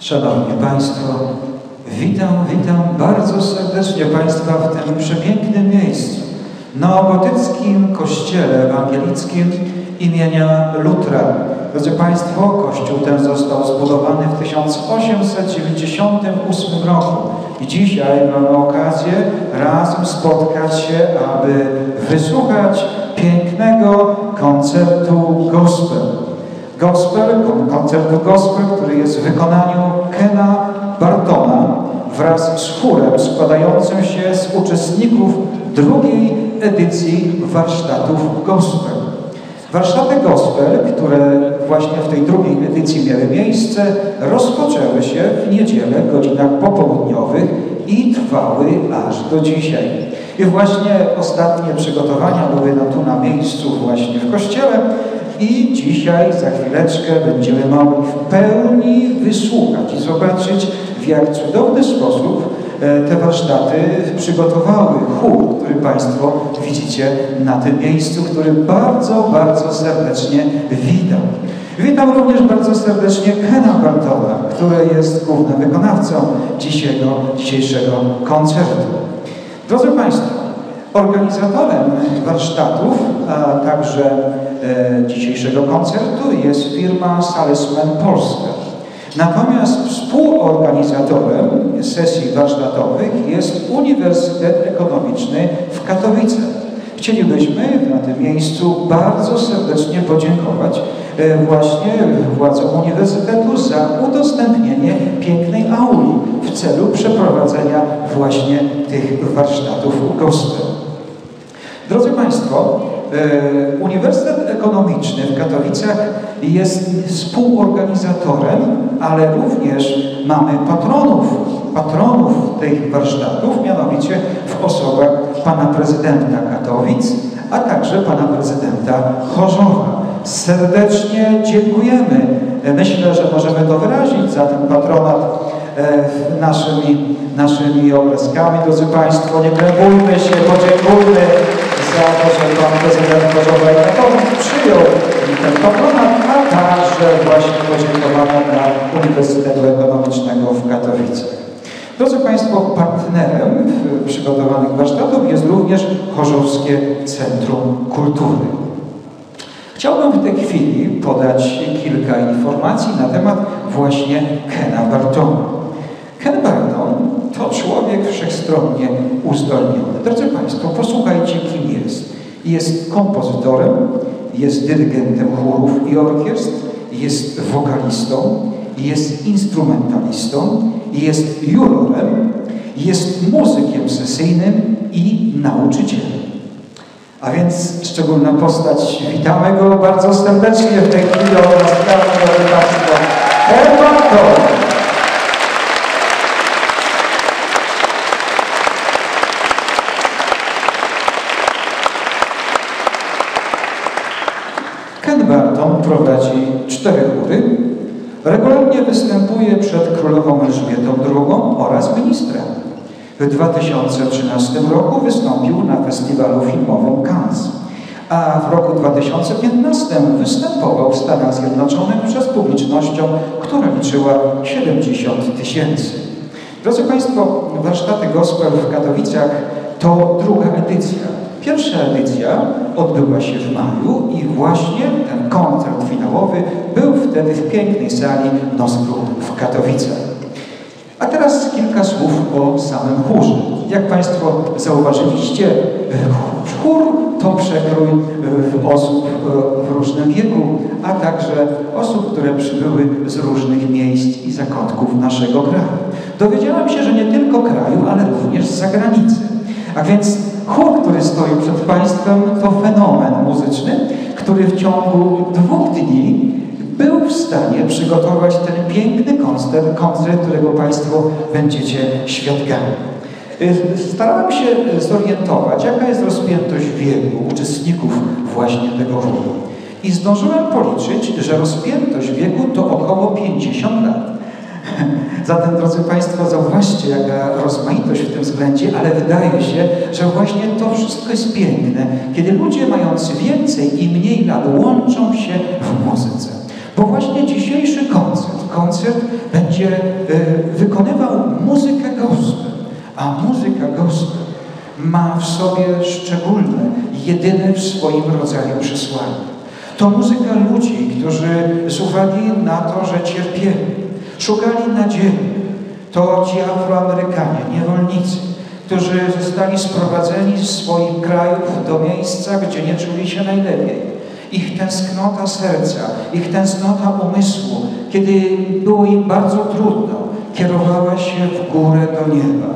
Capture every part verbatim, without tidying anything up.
Szanowni Państwo, witam, witam bardzo serdecznie Państwa w tym przepięknym miejscu, na Obotyckim Kościele Ewangelickim imienia Lutra. Drodzy Państwo, kościół ten został zbudowany w tysiąc osiemset dziewięćdziesiątym ósmym roku i dzisiaj mamy okazję razem spotkać się, aby wysłuchać pięknego koncertu gospel. Gospel, koncertu gospel, który jest w wykonaniu Kena Bartona wraz z chórem składającym się z uczestników drugiej edycji warsztatów gospel. Warsztaty gospel, które właśnie w tej drugiej edycji miały miejsce, rozpoczęły się w niedzielę w godzinach popołudniowych i trwały aż do dzisiaj. I właśnie ostatnie przygotowania były no tu na miejscu właśnie w kościele i dzisiaj za chwileczkę będziemy mogli w pełni wysłuchać i zobaczyć, w jak cudowny sposób te warsztaty przygotowały chór, który Państwo widzicie na tym miejscu, który bardzo, bardzo serdecznie witam. Witam również bardzo serdecznie Kena Bartona, który jest głównym wykonawcą dzisiejszego, dzisiejszego koncertu. Drodzy Państwo, organizatorem warsztatów, a także e, dzisiejszego koncertu jest firma Salesman Polska. Natomiast współorganizatorem sesji warsztatowych jest Uniwersytet Ekonomiczny w Katowicach. Chcielibyśmy na tym miejscu bardzo serdecznie podziękować właśnie władzom Uniwersytetu za udostępnienie pięknej auli w celu przeprowadzenia właśnie tych warsztatów gospel. Drodzy Państwo, Uniwersytet Ekonomiczny w Katowicach jest współorganizatorem, ale również mamy patronów, patronów tych warsztatów, mianowicie w osobach pana prezydenta Katowic, a także pana prezydenta Chorzowa. Serdecznie dziękujemy. Myślę, że możemy to wyrazić za ten patronat naszymi, naszymi oklaskami. Drodzy Państwo, nie krępujmy się, podziękujmy za to, że pan prezydent Chorzowa i Katowic przyjął ten patronat, a także właśnie podziękowania dla Uniwersytetu Ekonomicznego w Katowicach. Drodzy Państwo, partnerem przygotowanych warsztatów jest również Chorzowskie Centrum Kultury. Chciałbym w tej chwili podać kilka informacji na temat właśnie Kena Bartona. Ken Barton to człowiek wszechstronnie uzdolniony. Drodzy Państwo, posłuchajcie, kim jest. Jest kompozytorem, jest dyrygentem chórów i orkiestr, jest wokalistą, jest instrumentalistą, jest jurorem, jest muzykiem sesyjnym i nauczycielem. A więc szczególna postać, witamy go bardzo serdecznie w tej chwili do rozprawy, drodzy Państwo, Ken Barton. Ken Barton prowadzi cztery chóry, regularnie występuje przed królową Elżbietą drugą oraz ministrem. W dwa tysiące trzynastym roku wystąpił na festiwalu filmowym Cannes, a w roku dwa tysiące piętnastym występował w Stanach Zjednoczonych przed publicznością, która liczyła siedemdziesiąt tysięcy. Drodzy Państwo, warsztaty gospel w Katowicach to druga edycja. Pierwsza edycja odbyła się w maju i właśnie ten koncert finałowy był wtedy w pięknej sali Nostrum w Katowicach. A teraz kilka słów o samym chórze. Jak Państwo zauważyliście, chór to przekrój osób w różnym wieku, a także osób, które przybyły z różnych miejsc i zakątków naszego kraju. Dowiedziałam się, że nie tylko kraju, ale również z zagranicy. A więc chór, który stoi przed Państwem, to fenomen muzyczny, który w ciągu dwóch dni był w stanie przygotować ten piękny koncert, koncert, którego Państwo będziecie świadkami. Starałem się zorientować, jaka jest rozpiętość wieku uczestników właśnie tego chóru. I zdążyłem policzyć, że rozpiętość wieku to około pięćdziesiąt lat. Zatem, drodzy Państwo, zauważcie, jaka rozmaitość w tym względzie, ale wydaje się, że właśnie to wszystko jest piękne, kiedy ludzie mający więcej i mniej lat łączą się w muzyce. Bo właśnie dzisiejszy koncert, koncert będzie y, wykonywał muzykę gospel, a muzyka gospel ma w sobie szczególne, jedyne w swoim rodzaju przesłanie. To muzyka ludzi, którzy z uwagi na to, że cierpieli, szukali nadziei. To ci Afroamerykanie, niewolnicy, którzy zostali sprowadzeni z swoich krajów do miejsca, gdzie nie czuli się najlepiej. Ich tęsknota serca, ich tęsknota umysłu, kiedy było im bardzo trudno, kierowała się w górę do nieba.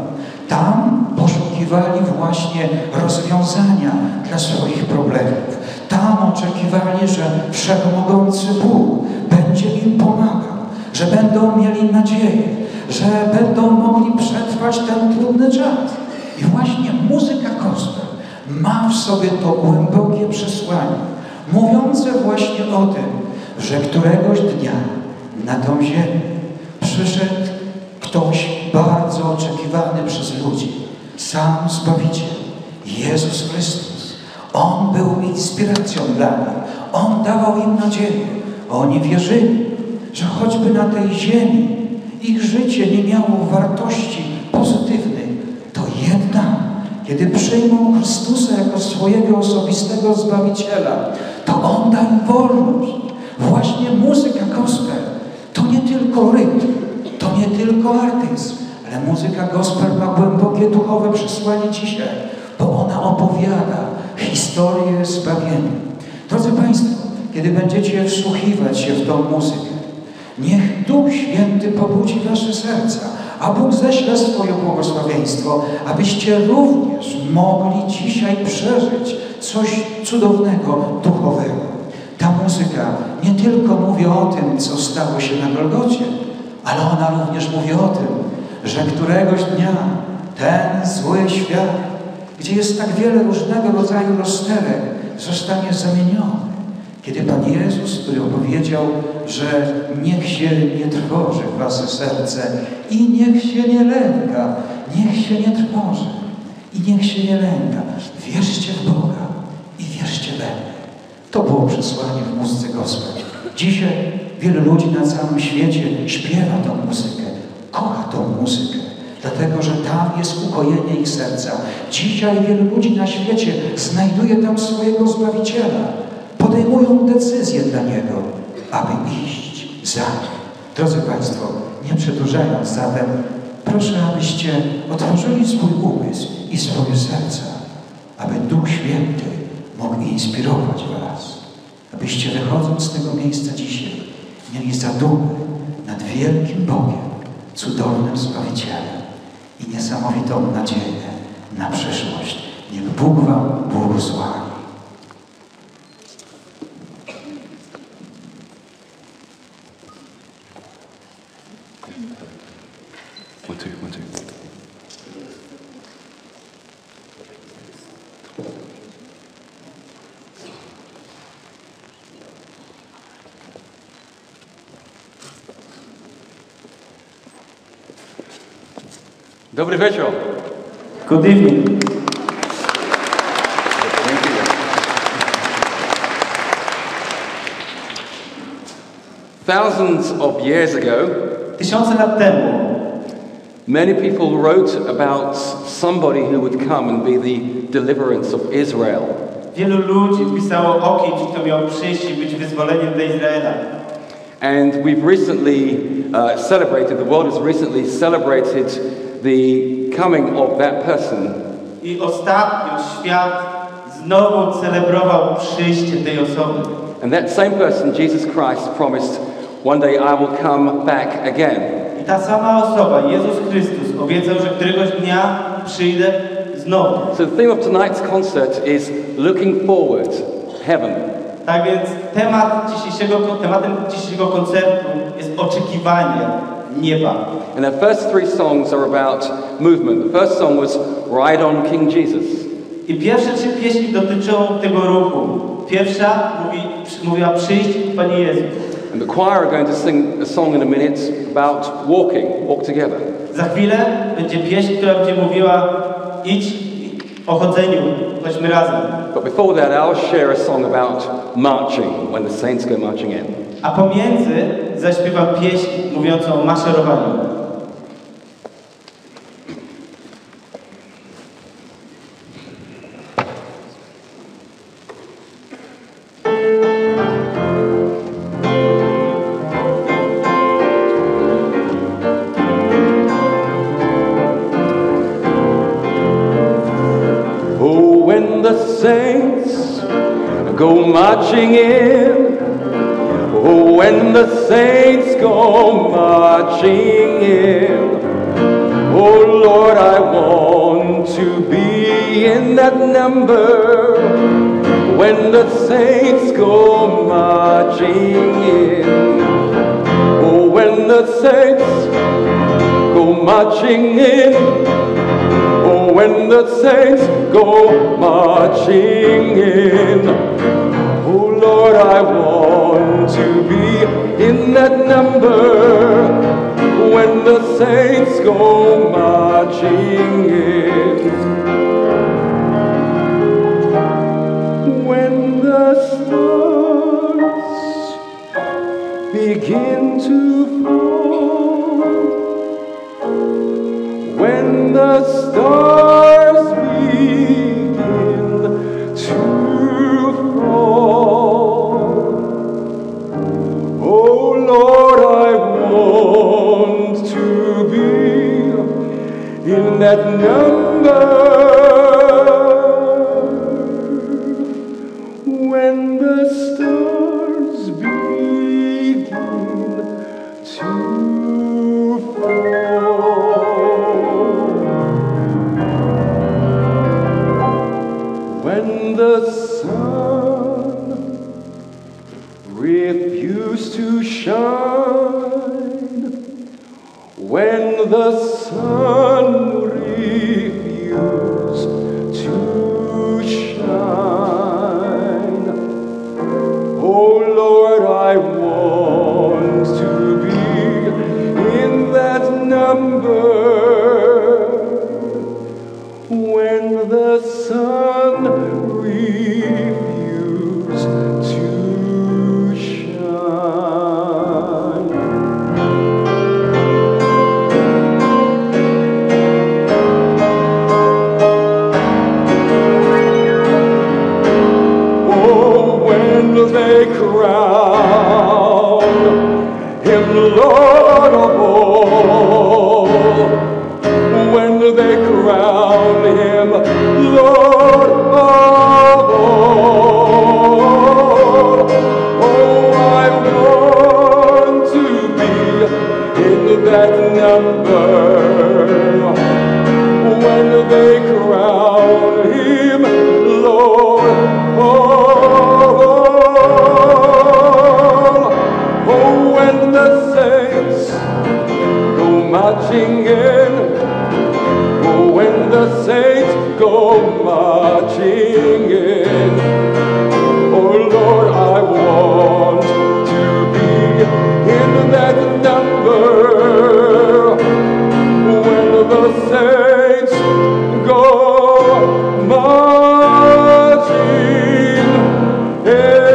Tam poszukiwali właśnie rozwiązania dla swoich problemów. Tam oczekiwali, że Wszechmogący Bóg będzie im pomagał, że będą mieli nadzieję, że będą mogli przetrwać ten trudny czas. I właśnie muzyka gospel ma w sobie to głębokie przesłanie, mówiące właśnie o tym, że któregoś dnia na tą ziemię przyszedł ktoś bardzo oczekiwany przez ludzi, sam Zbawiciel, Jezus Chrystus. On był inspiracją dla nich. On dawał im nadzieję. Oni wierzyli, że choćby na tej ziemi ich życie nie miało wartości pozytywnej, to jednak, kiedy przyjmą Chrystusa jako swojego osobistego Zbawiciela, to On da im wolność. Właśnie muzyka gospel to nie tylko rytm, to nie tylko artyzm, ale muzyka gospel ma głębokie duchowe przesłanie dzisiaj, bo ona opowiada historię zbawienia. Drodzy Państwo, kiedy będziecie wsłuchiwać się w tą muzykę, niech Duch Święty pobudzi wasze serca, a Bóg ześle swoje błogosławieństwo, abyście również mogli dzisiaj przeżyć coś cudownego, duchowego. Ta muzyka nie tylko mówi o tym, co stało się na Golgocie, ale ona również mówi o tym, że któregoś dnia ten zły świat, gdzie jest tak wiele różnego rodzaju rozterek, zostanie zamieniony. Kiedy Pan Jezus, który opowiedział, że niech się nie trwoży wasze serce i niech się nie lęka, niech się nie trwoży i niech się nie lęka. Wierzcie w Boga i wierzcie we mnie. To było przesłanie w muzyce gospel. Dzisiaj wielu ludzi na całym świecie śpiewa tą muzykę, kocha tą muzykę, dlatego że tam jest ukojenie ich serca. Dzisiaj wielu ludzi na świecie znajduje tam swojego Zbawiciela. Podejmują decyzję dla Niego, aby iść za Nim. Drodzy Państwo, nie przedłużając zatem, proszę, abyście otworzyli swój umysł i swoje serca, aby Duch Święty mógł inspirować was, abyście wychodząc z tego miejsca dzisiaj mieli zadumę nad wielkim Bogiem, cudownym Zbawicielem i niesamowitą nadzieję na przyszłość. Niech Bóg wam błogosławi. One, two, one, two. Dobry wieczór. Good evening. Thousands of years ago, Tysiące lat temu many people wrote about somebody who would come and be the deliverance of Israel. wielu ludzi pisało o kimś, kto miał przyjść i być wyzwoleniem dla Izraela. And we've recently uh, celebrated, the world has recently celebrated the coming of that person. I ostatnio świat znowu celebrował przyjście tej osoby. And that same person, Jesus Christ, promised, one day I will come back again. I ta sama osoba, Jezus Chrystus, obiecał, że któregoś dnia przyjdę znowu. So the theme of tonight's concert is looking forward, heaven. Tak więc temat dzisiejszego, tematem dzisiejszego koncertu jest oczekiwanie nieba. And our first three songs are about movement. The first song was Ride On King Jesus. I pierwsze trzy pieśni dotyczą tego ruchu. Pierwsza mówi, mówiła przyjść Panie Jezu. And the choir are going to sing a song in a minute about walking, walk together. Za chwilę będzie pieśń, która będzie mówiła idź o chodzeniu, chodźmy razem. But before that, I'll share a song about marching, when the saints go marching in. a pomiędzy zaśpiewał pieśń mówiącą o maszerowaniu. Go marching in, oh, when the saints go marching in, oh Lord, I want to be in that number. When the saints go marching in, oh, when the saints go marching in, oh, when the saints go marching in. Lord, I want to be in that number when the saints go marching in. When the stars begin to fall, when the stars begin to fall, Lord, I want to be in that number when the stars begin to fall, when the sun refuse to shine, when the sun refuse to shine. Oh Lord, I want to be in that number when the sun refuse to shine. They crown him Lord of all, when they crown him Lord of all. Oh, I want to be in that number when they crown him Lord of all. Marching in, oh, when the saints go marching in, oh Lord, I want to be in that number when the saints go marching in.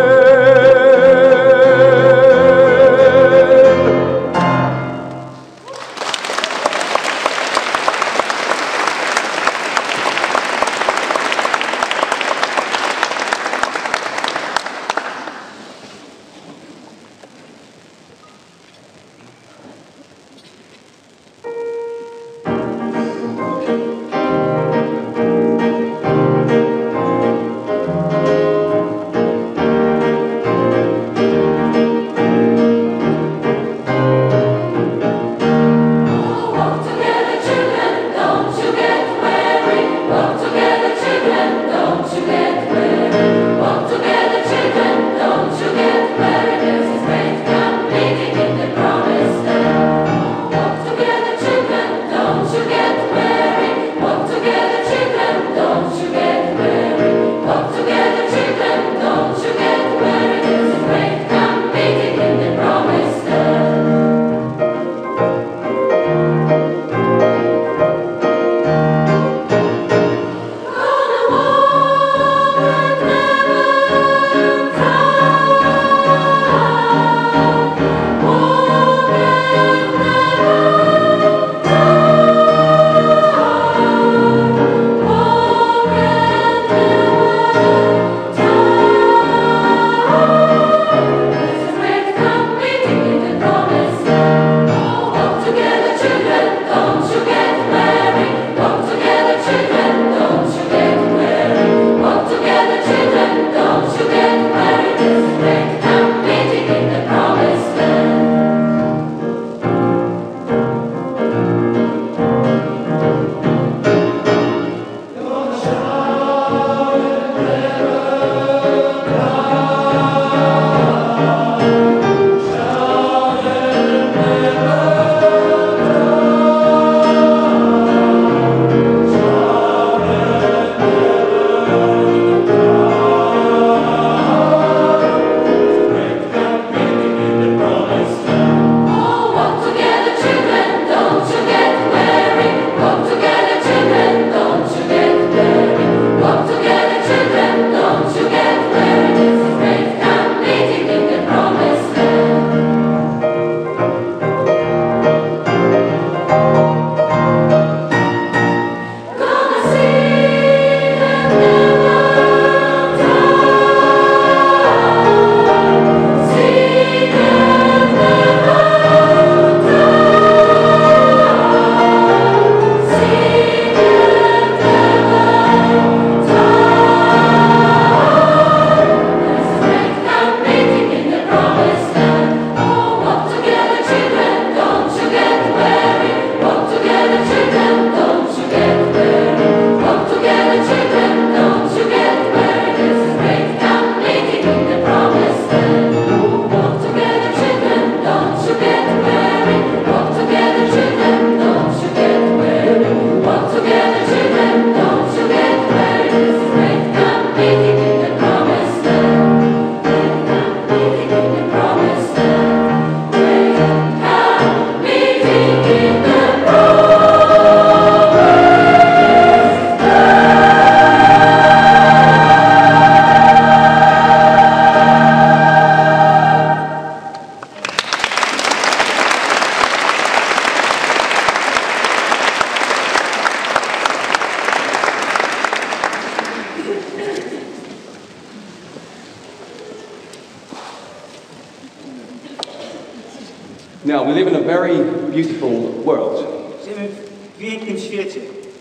Now, we live in a very beautiful world. Żyjemy w pięknym świecie.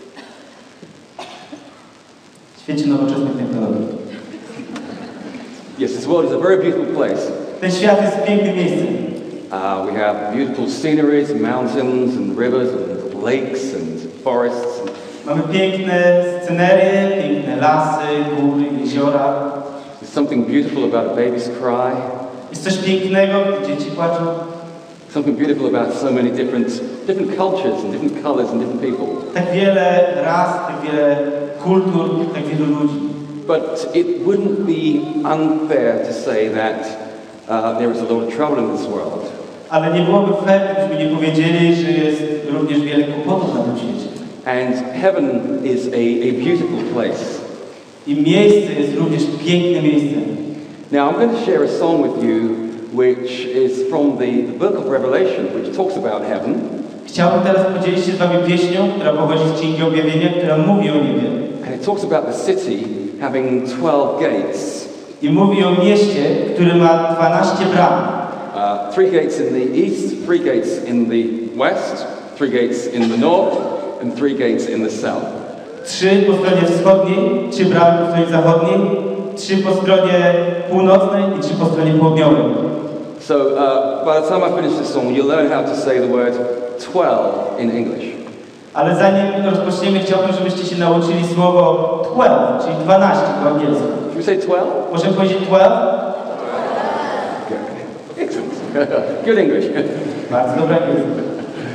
W świecie nowoczesnych technologii. Yes, this world is a very beautiful place. Ten świat jest pięknym miejscem. Uh, we have beautiful sceneries, mountains and rivers and lakes and forests. Mamy piękne scenerie, piękne lasy, góry, jeziora. There's something beautiful about a baby's cry. Jest coś pięknego, gdy dzieci płaczą. Something beautiful about so many different, different cultures and different colors and different people. Tak wiele ras, tak wiele kultur, tak wielu ludzi. But it wouldn't be unfair to say that uh, there is a lot of trouble in this world. Ale nie byłoby fair, gdybyśmy nie powiedzieli, że jest również wiele kłopotów na tym świecie. And heaven is a, a beautiful place. I miejsce jest również pięknym miejscem. Now I'm going to share a song with you which is from the, the book of Revelation, which talks about heaven. Chciałbym teraz podzielić się z wami pieśnią, która pochodzi z Księgi Objawienia, która mówi o niebie. And it talks about the city having twelve gates. I mówi o mieście, które ma dwanaście bram. Uh, three gates in the east, three gates in the west, three gates in the north, and three gates in the south. Trzy po stronie wschodniej, trzy bramy po stronie zachodniej, trzy po stronie północnej i trzy po stronie południowej. So uh, by the time I finish this song, you'll learn how to say the word twelve in English. Ale zanim rozpoczniemy, chciałbym, żebyście się nauczyli słowo twelve, czyli dwanaście po angielsku. Should we say twelve? Możemy powiedzieć twelve? Excellent. Good English. Bardzo dobre angielskie.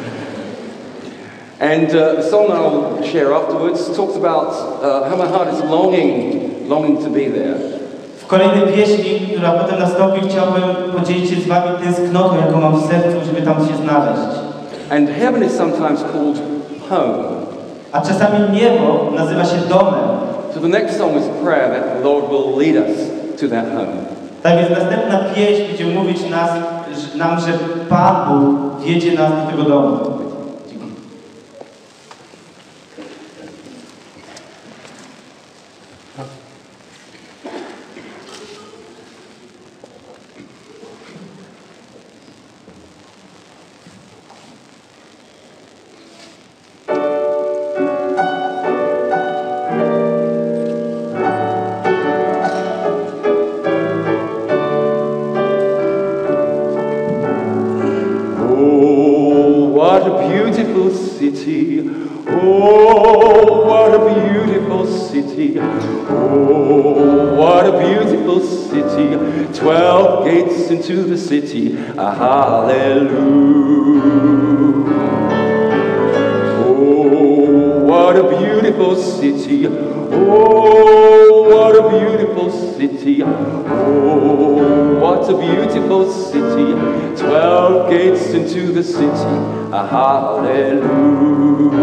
And uh, the song I'll share afterwards talks about uh, how my heart is longing, longing to be there. W kolejnej pieśni, która potem nastąpi, chciałbym podzielić się z wami tęsknotą, jaką mam w sercu, żeby tam się znaleźć. And heaven is sometimes called home. A czasami niebo nazywa się domem. So the next song is a prayer that the Lord will lead us to that home. Tak więc następna pieśń będzie mówić nas, nam, że Pan Bóg wiedzie nas do tego domu. What a beautiful city. Oh, what a beautiful city. Oh, what a beautiful city. Twelve gates into the city. Ah, hallelujah. Oh, what a beautiful city. Oh, what a beautiful city. Oh, what a beautiful city. Twelve gates into the city. Ah, hallelujah.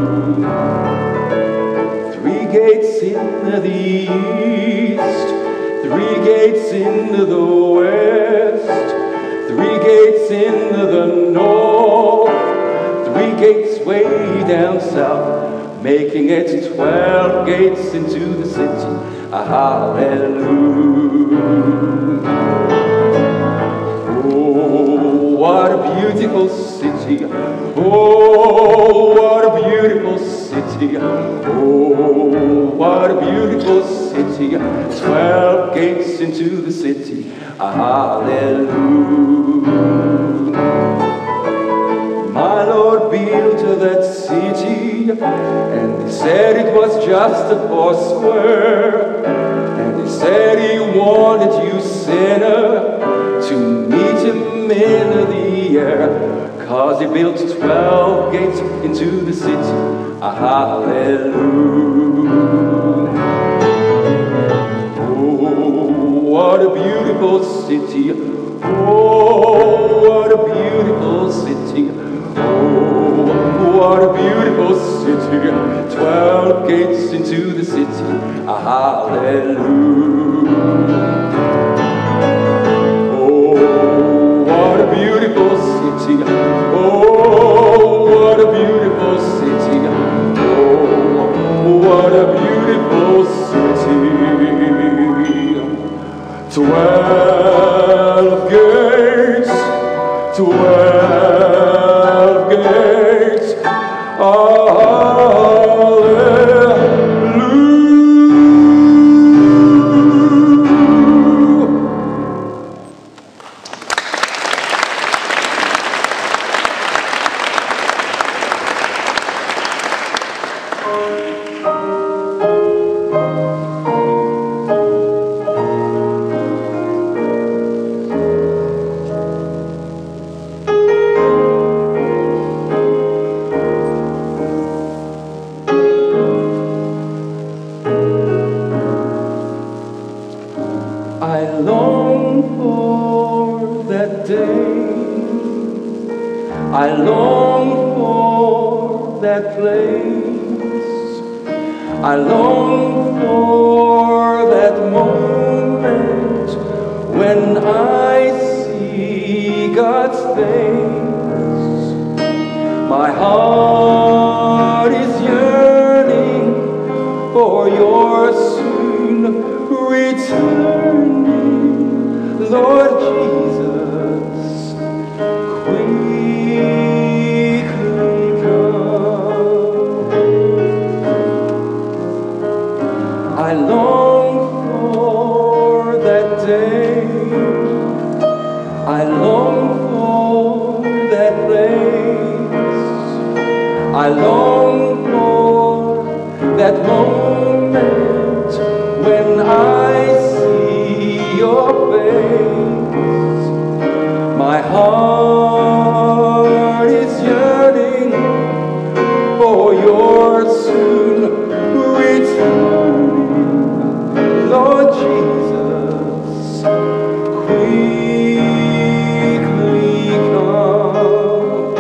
Three gates in the east, three gates in the west, three gates in the north, three gates way down south, making it twelve gates into the city. Ah, hallelujah. Oh, what a beautiful city. Oh, what a beautiful city. Oh, what a beautiful city. Twelve gates into the city. Ah, hallelujah. My Lord built that city, and he said it was just a foursquare. And he said he wanted you, sinner, to meet him in the air. Cause he built twelve gates into the city. Ah, hallelujah. Oh, what a beautiful city. Oh, what a beautiful city. Oh, what a beautiful city. Twelve gates into the city. Ah, hallelujah. Oh, what a beautiful city. Oh, what a beautiful city. Oh, what a beautiful city. Twelve gates, twelve I long for that place. I long for that moment when I see God's face. My heart is yearning for your soon returning, Lord Jesus. I long for that day. I long for that place. I long for that moment when I see your face. My heart is yearning for your soon return. Lord Jesus, quickly come.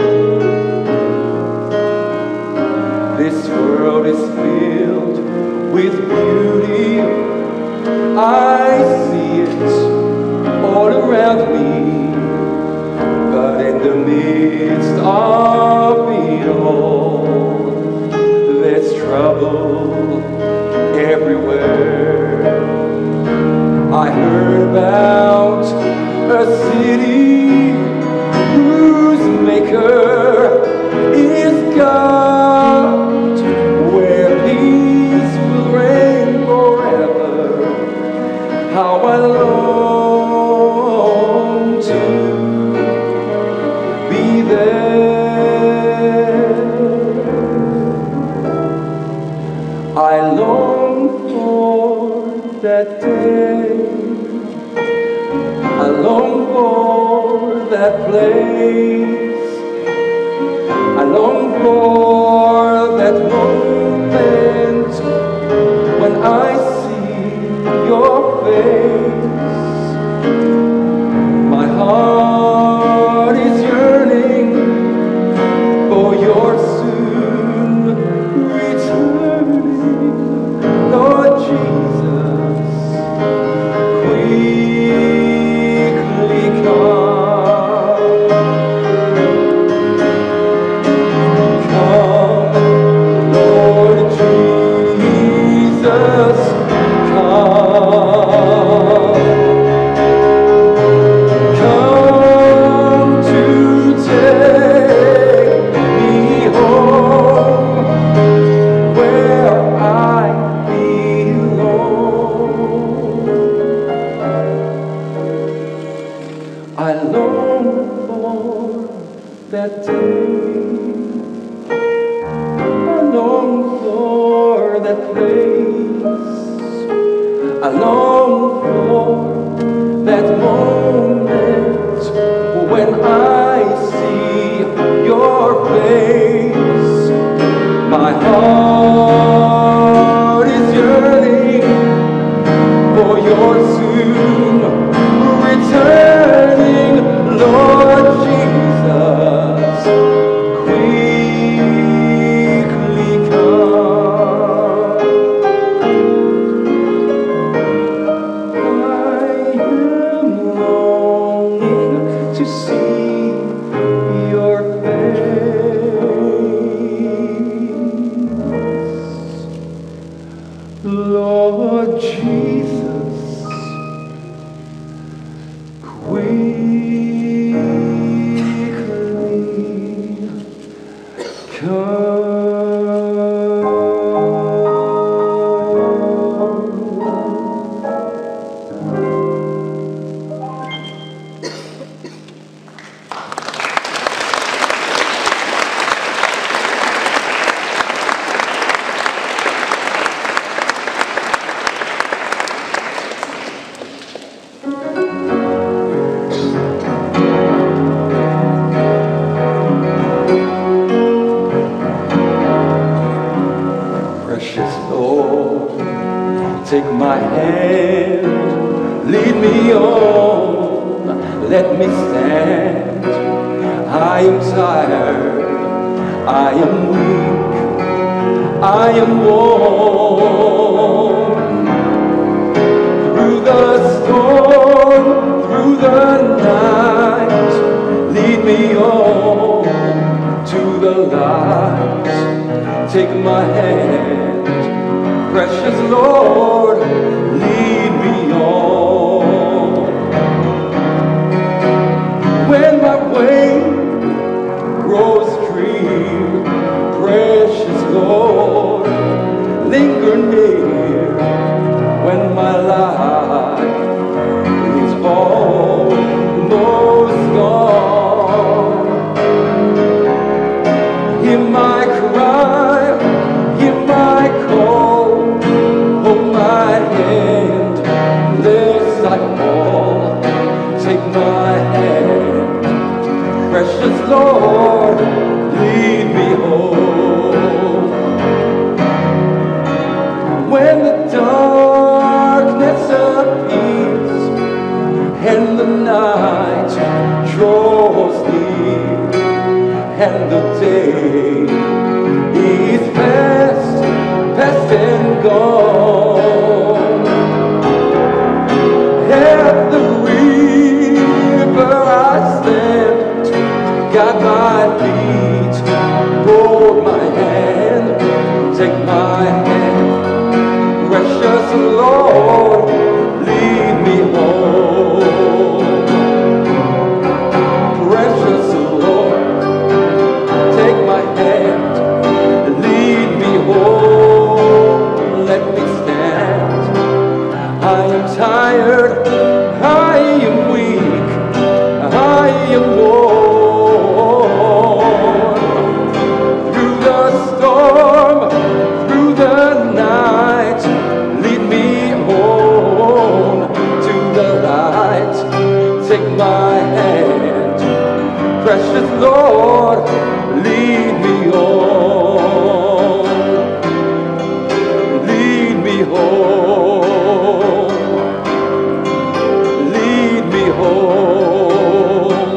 This world is filled with beauty. I see it all around me, but in the midst of it all, there's trouble everywhere. I heard about a city whose maker is God, where peace will reign forever. How I long to be there. I long for that day. I long for that place. I long for that moment when I see your face. My heart is yearning for your soon returning, Lord Jesus. Quickly come, come, Lord Jesus, come, come to take me home where I belong. I long for that day. I long for that place. I long for that moment when I see your face. My heart is yearning for your soon returning, Lord Jesus. Quickly come. I Lord, take my hand, lead me on, let me stand. I am tired, I am weak, I am worn. Through the storm, through the night, lead me on to the light. Take my hand, precious Lord, lead me on. When my way grows drear, precious Lord, linger near. When my life is almost gone, hear my cry, hear my call, hold my hand, lest I fall. Take my hand, precious Lord, lead me home. When the darkness appears and the night draws near and the day is past, past and gone, at the river I stand, guide my feet, hold my hand, take my hand, precious Lord, lead me home. Precious Lord, take my hand, lead me home, let me stand. I am tired, I am weak, I am worn. Through the storm, through the night, lead me home to the light. Take my hand, precious Lord, lead me on. Lead me home, lead me home,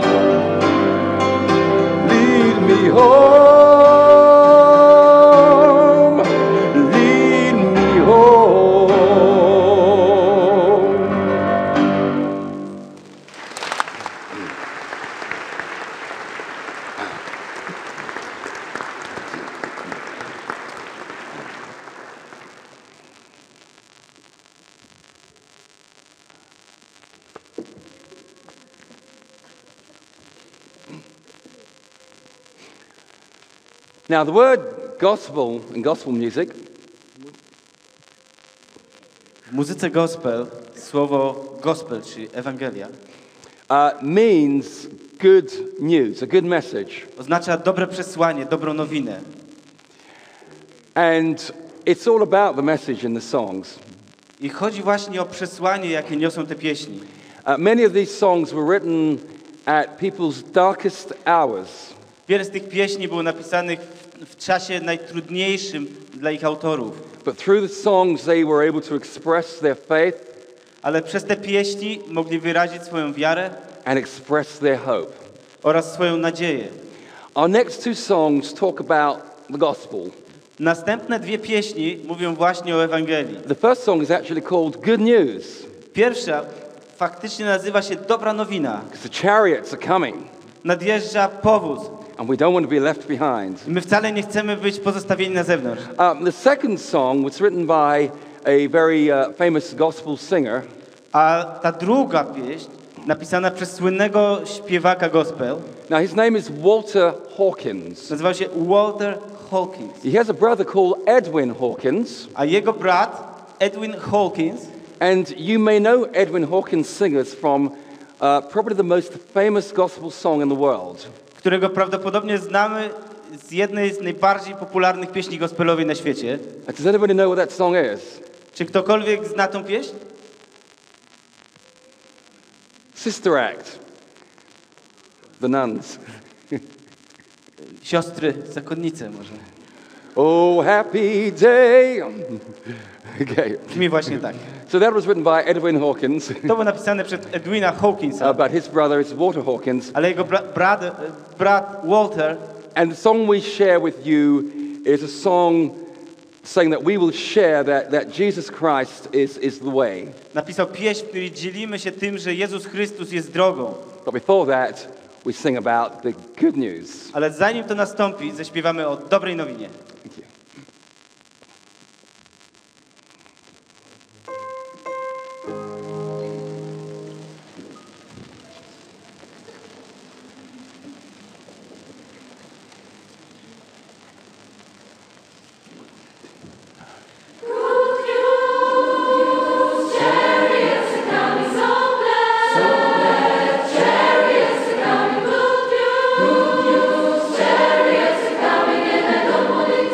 lead me home, lead me home. Now, the word gospel in gospel music W muzyce gospel słowo gospel, czyli Ewangelia, uh, means good news, a good message. oznacza dobre przesłanie, dobrą nowinę. And it's all about the message in the songs. I chodzi właśnie o przesłanie, jakie niosą te pieśni. Uh, many of these songs were written at people's darkest hours. Wiele z tych pieśni było napisanych w, w czasie najtrudniejszym dla ich autorów. But through the songs they were able to express their faith Ale przez te pieśni mogli wyrazić swoją wiarę and express their hope. oraz swoją nadzieję. Our next two songs talk about the gospel. Następne dwie pieśni mówią właśnie o Ewangelii. The first song is actually called Good News, Pierwsza faktycznie nazywa się Dobra Nowina. because the chariots are coming Nadjeżdża powóz. and we don't want to be left behind. I my wcale nie chcemy być pozostawieni na zewnątrz. Um, the second song was written by a very uh, famous gospel singer, A ta druga pieśń, napisana przez słynnego śpiewaka gospel, now his name is Walter Hawkins. nazywał się Walter Hawkins. He has a brother called Edwin Hawkins, A jego brat, Edwin Hawkins, and you may know Edwin Hawkins singers from uh, probably the most famous gospel song in the world. którego prawdopodobnie znamy z jednej z najbardziej popularnych pieśni gospelowej na świecie. Does anybody know what that song is? Czy ktokolwiek zna tą pieśń? Sister Act. The Nuns. Siostry zakonnice może. Oh, happy day. Okay. Brzmi właśnie tak. So that was written by Edwin Hawkins, To było napisane przez Edwina Hawkinsa, uh, but his brother is Walter Hawkins. ale jego bra brat, brat Walter. And the song we share with you is a song saying that we will share that, that Jesus Christ is, is the way. Napisał pieśń, w której dzielimy się tym, że Jezus Chrystus jest drogą. But before that, we sing about the good news. Ale zanim to nastąpi, zaśpiewamy o dobrej nowinie. Thank you. Chariots are coming in the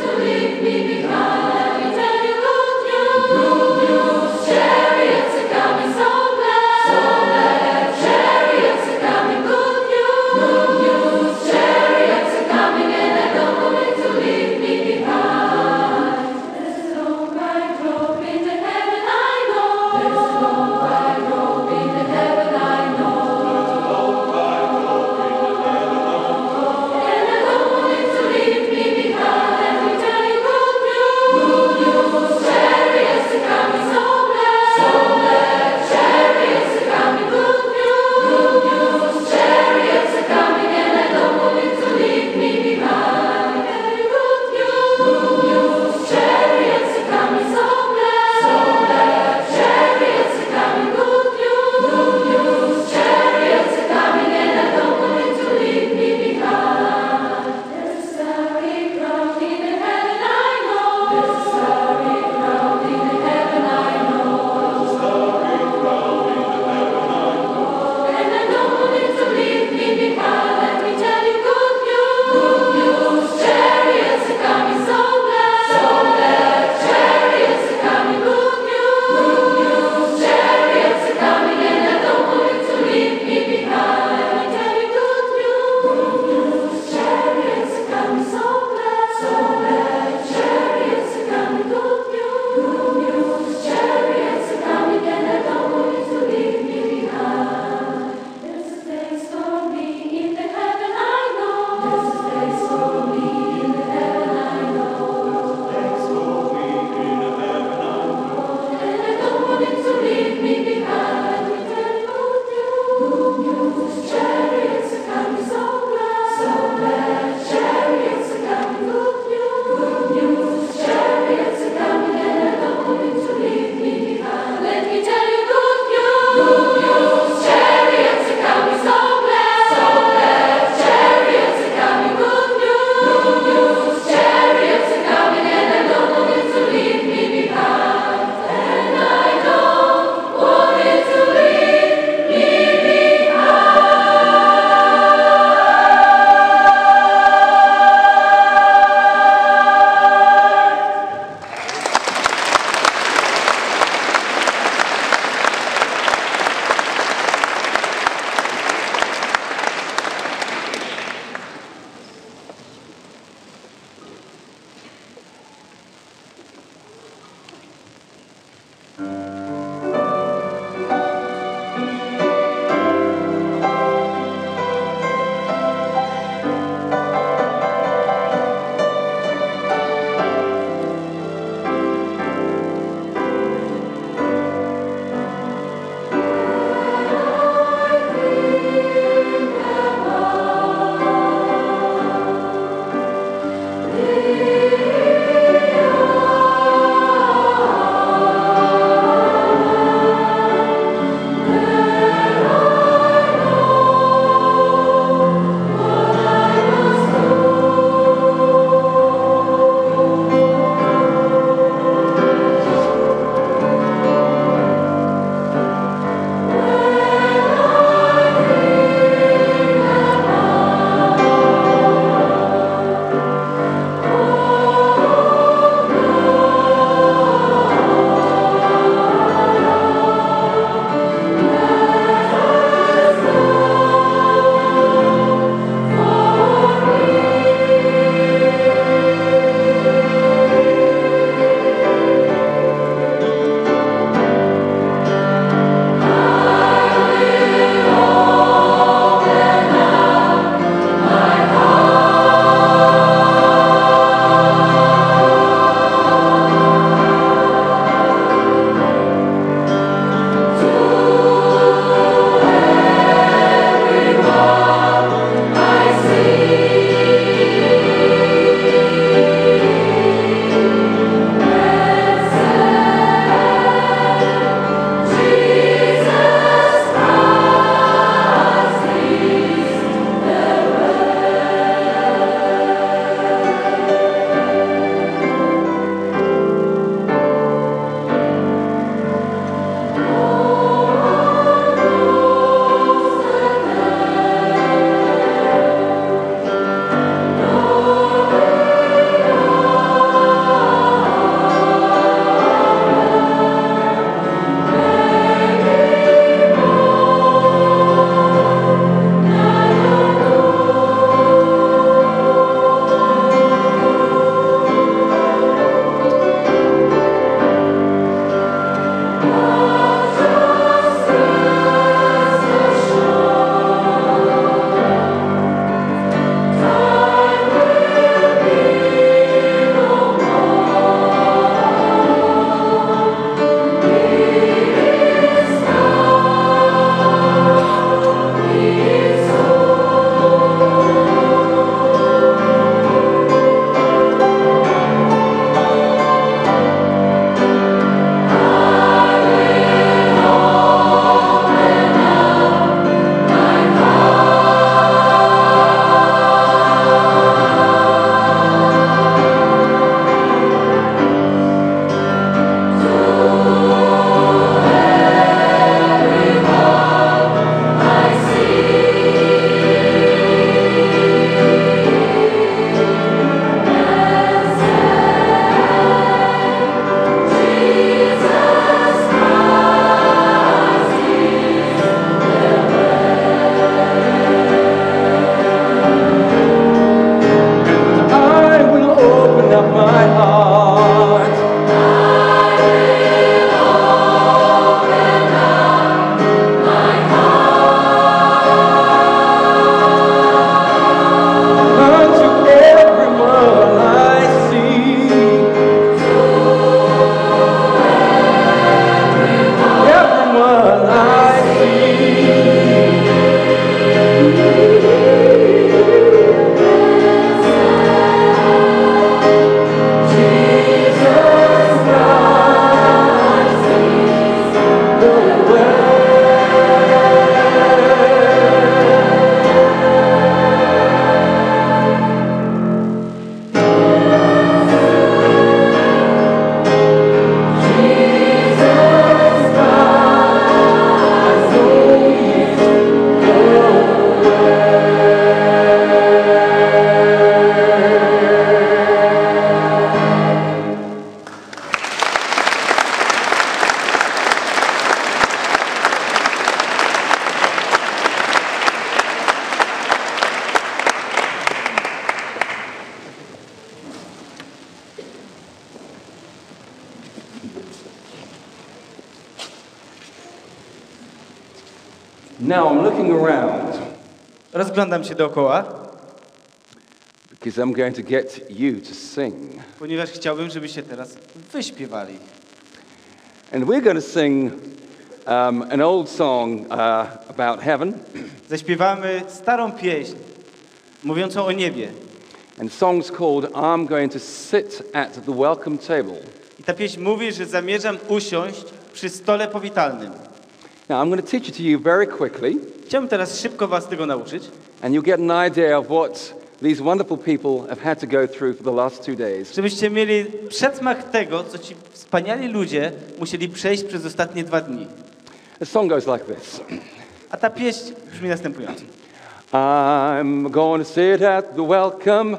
Now I'm looking around Rozglądam się dookoła, because I'm going to get you to sing. ponieważ chciałbym, żebyście teraz wyśpiewali. And we're going to sing um, an old song uh, about heaven. Zaśpiewamy starą pieśń mówiącą o niebie. And the song's called I'm Going to Sit at the Welcome Table. I ta pieśń mówi, że zamierzam usiąść przy stole powitalnym. Now I'm going to teach it to you very quickly, Chciałbym teraz szybko was tego nauczyć, and you'll get an idea of what these wonderful people have had to go through for the last two days. żebyście mieli przedsmak tego, co ci wspaniali ludzie musieli przejść przez ostatnie dwa dni. The song goes like this. A ta pieśń brzmi następująco. I'm going to sit at the welcome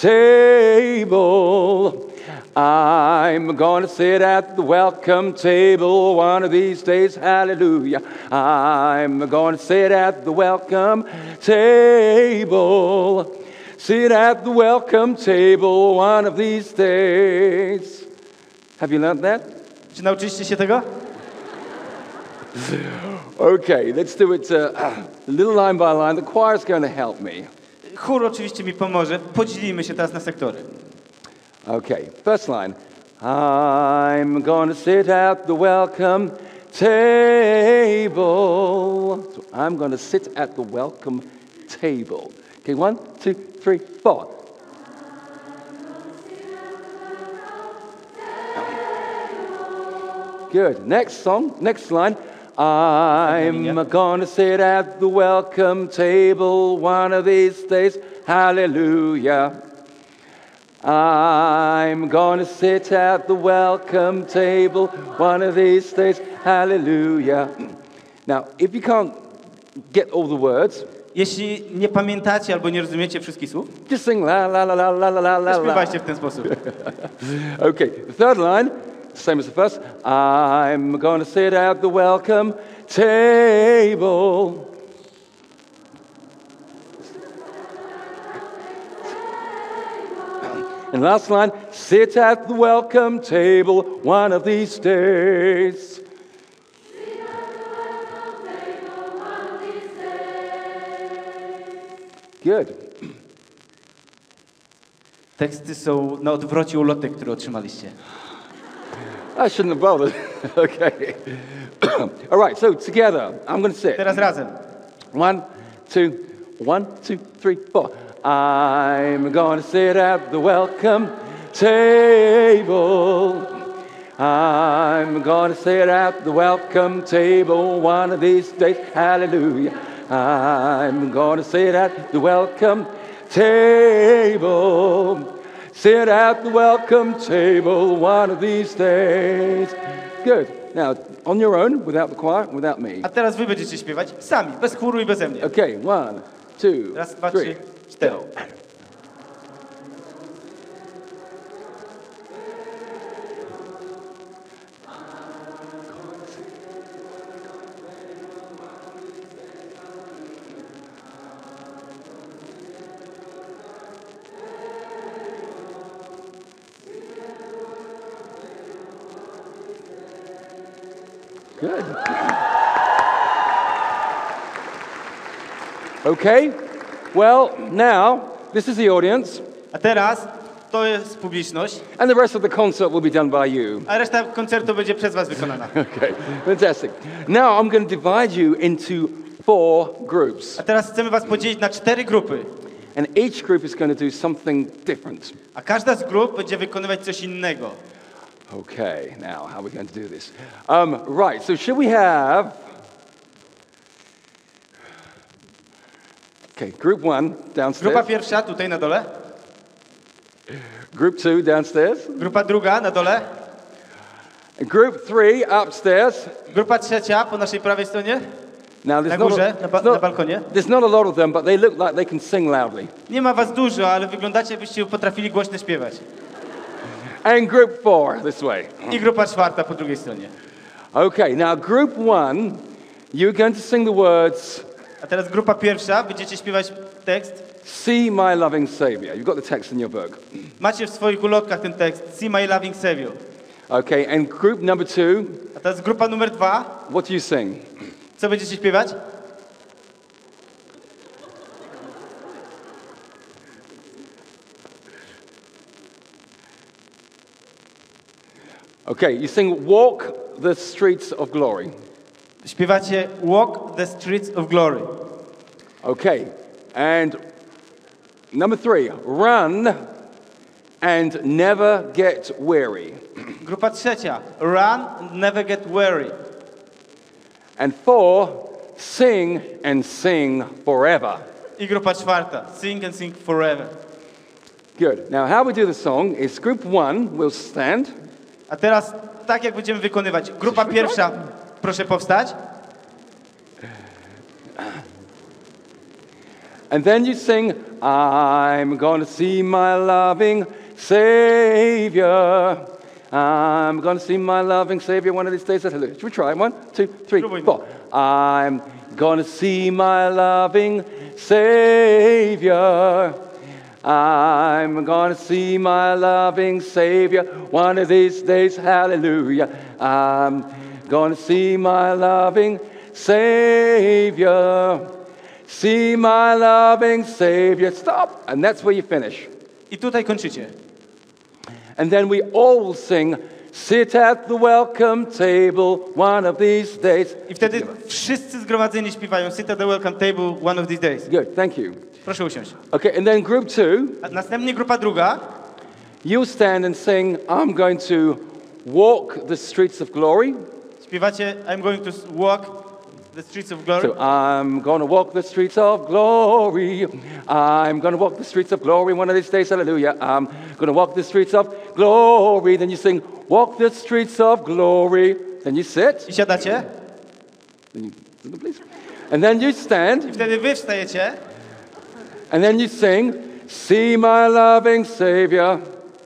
table. I'm going to sit at the welcome table one of these days, hallelujah. I'm going to sit at the welcome table. Sit at the welcome table one of these days. Have you learned that? Czy nauczyliście się tego? Okay, let's do it uh, a little line by line. The choir's going to help me. Chór oczywiście mi pomoże. Podzielimy się teraz na sektory. Okay, first line. I'm going to sit at the welcome table. So I'm going to sit at the welcome table. Okay, one, two, three, four. Good. Next song, next line. I'm going to sit at the welcome table one of these days. Hallelujah. I'm going to sit at the welcome table one of these days. Hallelujah. Now, if you can't get all the words, Jeśli nie pamiętacie albo nie rozumiecie wszystkich słów, just sing la la la la la la la la. śpiewajcie w ten sposób. Okay, the third line, same as the first. I'm going to sit at the welcome table. And last line, sit at the welcome table one of these days. Good. Teksty są na odwrocie ulotek, które otrzymaliście. I shouldn't have bothered. Okay. All right, so together, I'm going to sit. Teraz razem. One, two, one, two, three, four. I'm going to sit at the welcome table. I'm going to sit at the welcome table one of these days. Hallelujah. I'm going to sit at the welcome table. Sit at the welcome table one of these days. Good. Now, on your own, without the choir, without me. A teraz wy będziecie śpiewać sami, bez chóru i beze mnie. Okay, one, two, Raz, dwa, three. trzy, cztery. Good. Okay. Well, now this is the audience, A teraz to jest publiczność, and the rest of the concert will be done by you. a reszta koncertu będzie przez was wykonana. Okay. Fantastic. Now I'm going to divide you into four groups, A teraz chcemy was podzielić na cztery grupy. and each group is going to do something different. A każda z grup będzie wykonywać coś innego. Okay. Now, how are we going to do this? Um, right. So, should we have? Okay. Group one downstairs. Grupa pierwsza tutaj na dole, Group two downstairs. grupa druga na dole, Group three upstairs. grupa trzecia po naszej prawej stronie, Now, na there's not, górze, a, na, ba- there's not- na balkonie. there's not a lot of them, but they look like they can sing loudly. Nie ma was dużo, ale wyglądacie, jakbyście potrafili głośno śpiewać. And group four this way. I grupa czwarta po drugiej stronie. Okay, now group one, you're going to sing the words, A teraz grupa pierwsza, będziecie śpiewać tekst. See my loving Savior. You've got the text in your book. Macie w swoich ulotkach ten tekst. See my loving Savior. Okay, and group number two, A teraz grupa numer dwa. what do you sing? Co będziecie śpiewać? Okay, you sing Walk the Streets of Glory. Śpiewacie Walk the Streets of Glory. Okay, and number three, Run and Never Get Weary. Grupa trzecia. Run and never get weary. And four, Sing and Sing Forever. I grupa czwarta. Sing and sing forever. Good. Now, how we do the song is group one will stand. A teraz tak jak będziemy wykonywać. Grupa pierwsza, proszę powstać. And then you sing, I'm gonna see my loving Savior. I'm gonna see my loving Savior one of these days. Should we try? One, two, three, four. I'm gonna see my loving Savior. I'm gonna see my loving Savior one of these days. Hallelujah. I'm gonna see my loving Savior. See my loving Savior. Stop. And that's where you finish. I tutaj kończycie. And then we all will sing, sit at the welcome table one of these days. I wtedy wszyscy zgromadzeni śpiewają Sit at the welcome table one of these days. Good, thank you. Proszę usiąść. Okay, and then group two, A następnie grupa druga. you'll stand and sing, I'm going to walk the streets of glory. Śpiewacie I'm going to walk the streets of glory. So I'm going to walk the streets of glory. I'm going to walk the streets of glory one of these days. Hallelujah. I'm going to walk the streets of glory. Then you sing, walk the streets of glory. Then you sit. I siadacie. Then you, please. And then you stand. I wtedy wy wstajecie. And then you sing, see my loving Savior.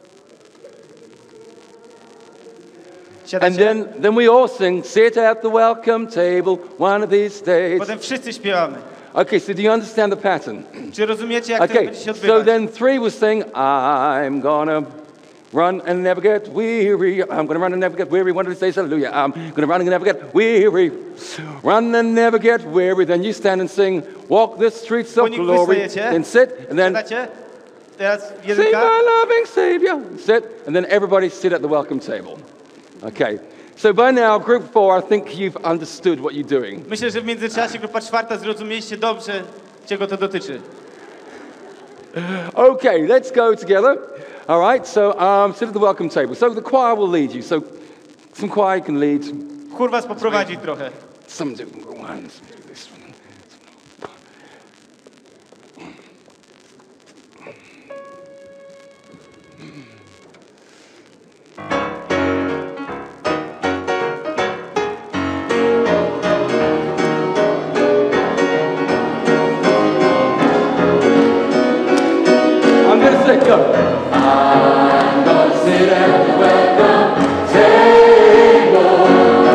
Siadacie. And then, then we all sing, sit at the welcome table one of these days. Potem wszyscy śpiewamy. Okay, so do you understand the pattern? Czy rozumiecie, jak to Okay, będzie się so odbywać? then three will sing, I'm gonna run and never get weary. I'm gonna run and never get weary. One of these days, hallelujah. I'm gonna run and never get weary. Run and never get weary. Then you stand and sing, walk the streets of Oni glory. wystajecie. Then sit, and then Siadacie. Teraz see jedynka. my loving Savior. Sit, and then everybody sit at the welcome table. Okay, so by now, group four, I think you've understood what you're doing. Myślę, że w międzyczasie grupa czwarta zrozumieliście dobrze, czego to dotyczy. Okay, let's go together. All right, so um, sit at the welcome table. So the choir will lead you. So some choir can lead. Chór was poprowadzi trochę. Some do one, some do this one. I'm gonna say go. I'm gonna sit at the welcome table.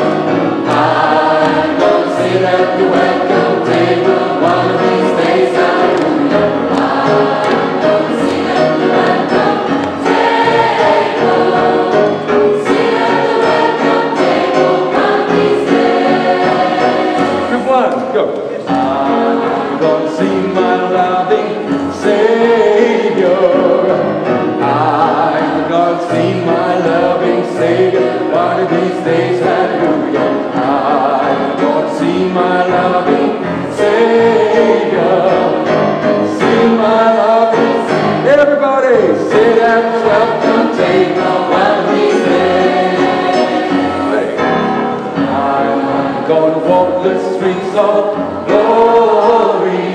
I'm gonna sit at the welcome table one of these days. Hallelujah. I'm gonna sit at the welcome table. Sit at the welcome table one of these days. Group one, go. I'm gonna see my loving Savior. I'm gonna see my loving Savior one of these days. Hallelujah. I'm gonna see my loving Savior. See my loving Savior. Everybody, sit at the welcome table one of these days. I'm gonna walk the streets of glory.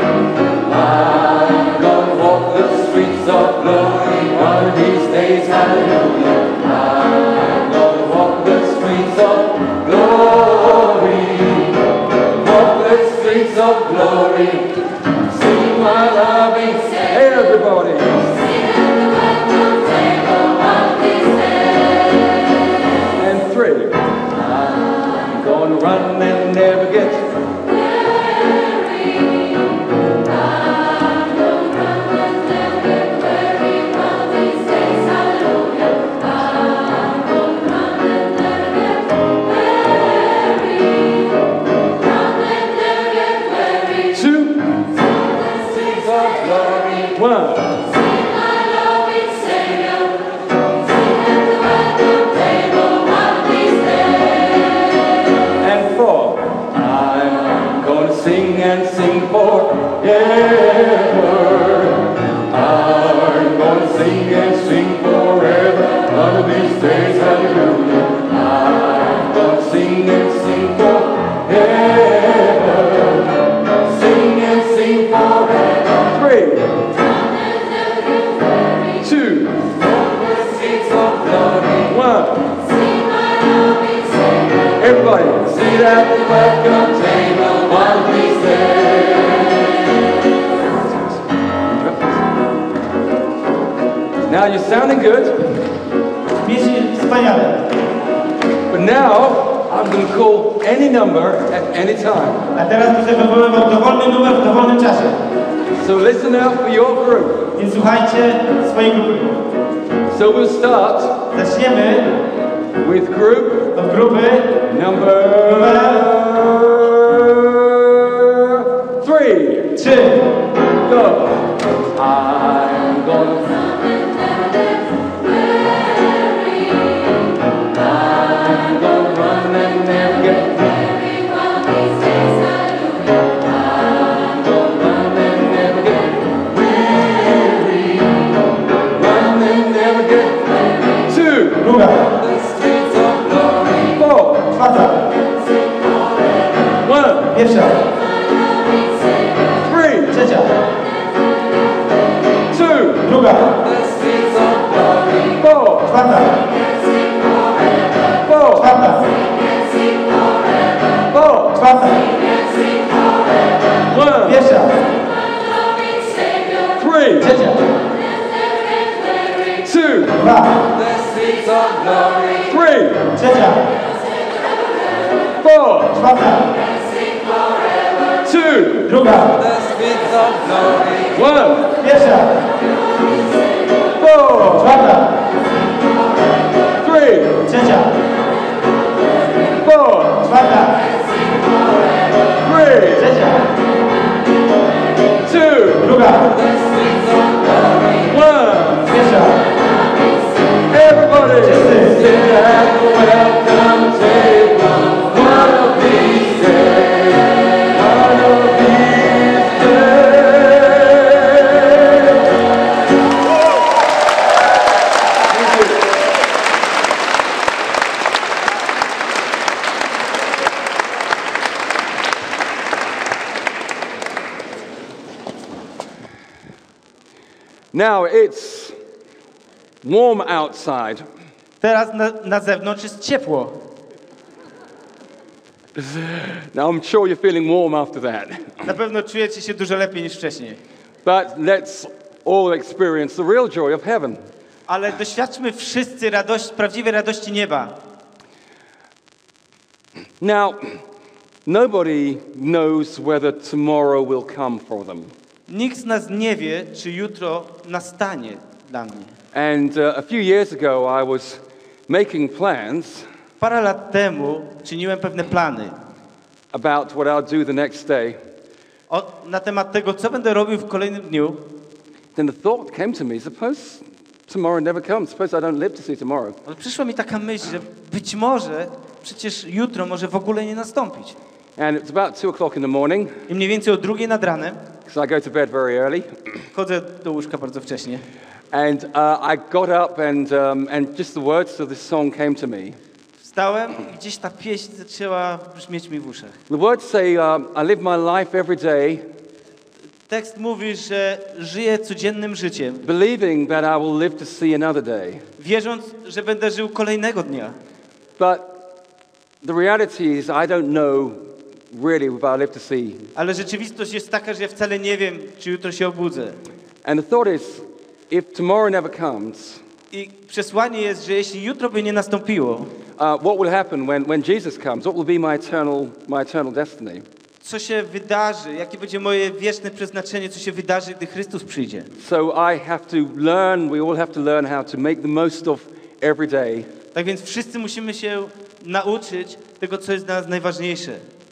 I'm gonna walk the streets of glory one of these days. Hallelujah. I'm gonna walk the streets of glory. Walk the streets of glory. See my loving Savior. Everybody. And three. I'm gonna run and never get these days, hallelujah, I'm gonna sing and sing forever. Sing and sing forever. Three. Two. One. Everybody, sit at the welcome table one of these days. Now you're sounding good. But now I'm going to call any number at any time. A teraz będę wywoływał dowolny numer w dowolnym czasie. So listen out for your group. Więc słuchajcie swojej grupy. So we'll start. Zaczniemy with group od grupy number three. Trzy. Go. I'm gonna. I'm gonna run and never get. I'm gonna run and never get weary. Run and never get two. Druga. Four. Czwarta. One. Pierwsza. Three. Trzecia. Two. Druga. Four. Czwarta. Four. Czwarta. Four. Czwarta. One. Pierwsza. Three. Trzecia. Two. Dwa. Three. Trzecia. Four. Czwarta. Two. Druga. One. Pierwsza. Four. Czwarta. Three. Trzecia. Four. Czwarta. Three. Trzecia. Two. Druga. One. Pierwsza. Everybody. Wszyscy. Sit at the welcome table one of these days. One of these days. Thank you. Now it's warm outside. Teraz na, na zewnątrz jest ciepło. Now I'm sure you're feeling warm after that. Na pewno czujecie się dużo lepiej niż wcześniej. But let's all experience the real joy of heaven. Ale doświadczmy wszyscy radości, prawdziwej radości nieba. Now, nobody knows whether tomorrow will come for them. Nikt z nas nie wie, czy jutro nastanie dla mnie. And uh, a few years ago I was making plans Parę lat temu czyniłem pewne plany about what I'll do the next day. o, na temat tego, co będę robił w kolejnym dniu. Then the thought came to me, suppose tomorrow never comes. Suppose I don't live to see tomorrow. Ale przyszła mi taka myśl, że być może przecież jutro może w ogóle nie nastąpić. And it's about two o'clock in the morning, I mniej więcej o drugiej nad ranem because I go to bed very early. chodzę do łóżka bardzo wcześnie. And uh, I got up and, um, and just the words of this song came to me. Wstałem i gdzieś ta pieśń zaczęła brzmieć mi w uszach. The words say, um, I live my life every day Tekst mówi, że żyję codziennym życiem, believing that I will live to see another day. wierząc, że będę żył kolejnego dnia. But the reality is I don't know really if I live to see. Ale rzeczywistość jest taka, że ja wcale nie wiem, czy jutro się obudzę. And the thought is, if tomorrow never comes, I przesłanie jest, że jeśli jutro by nie nastąpiło, uh, what will happen when, when Jesus comes? What will be my eternal, my eternal destiny? co się wydarzy, jakie będzie moje wieczne przeznaczenie, co się wydarzy, gdy Chrystus przyjdzie. So I have to learn, we all have to learn how to make the most of every day. Tak więc wszyscy musimy się nauczyć tego, co jest dla nas najważniejsze.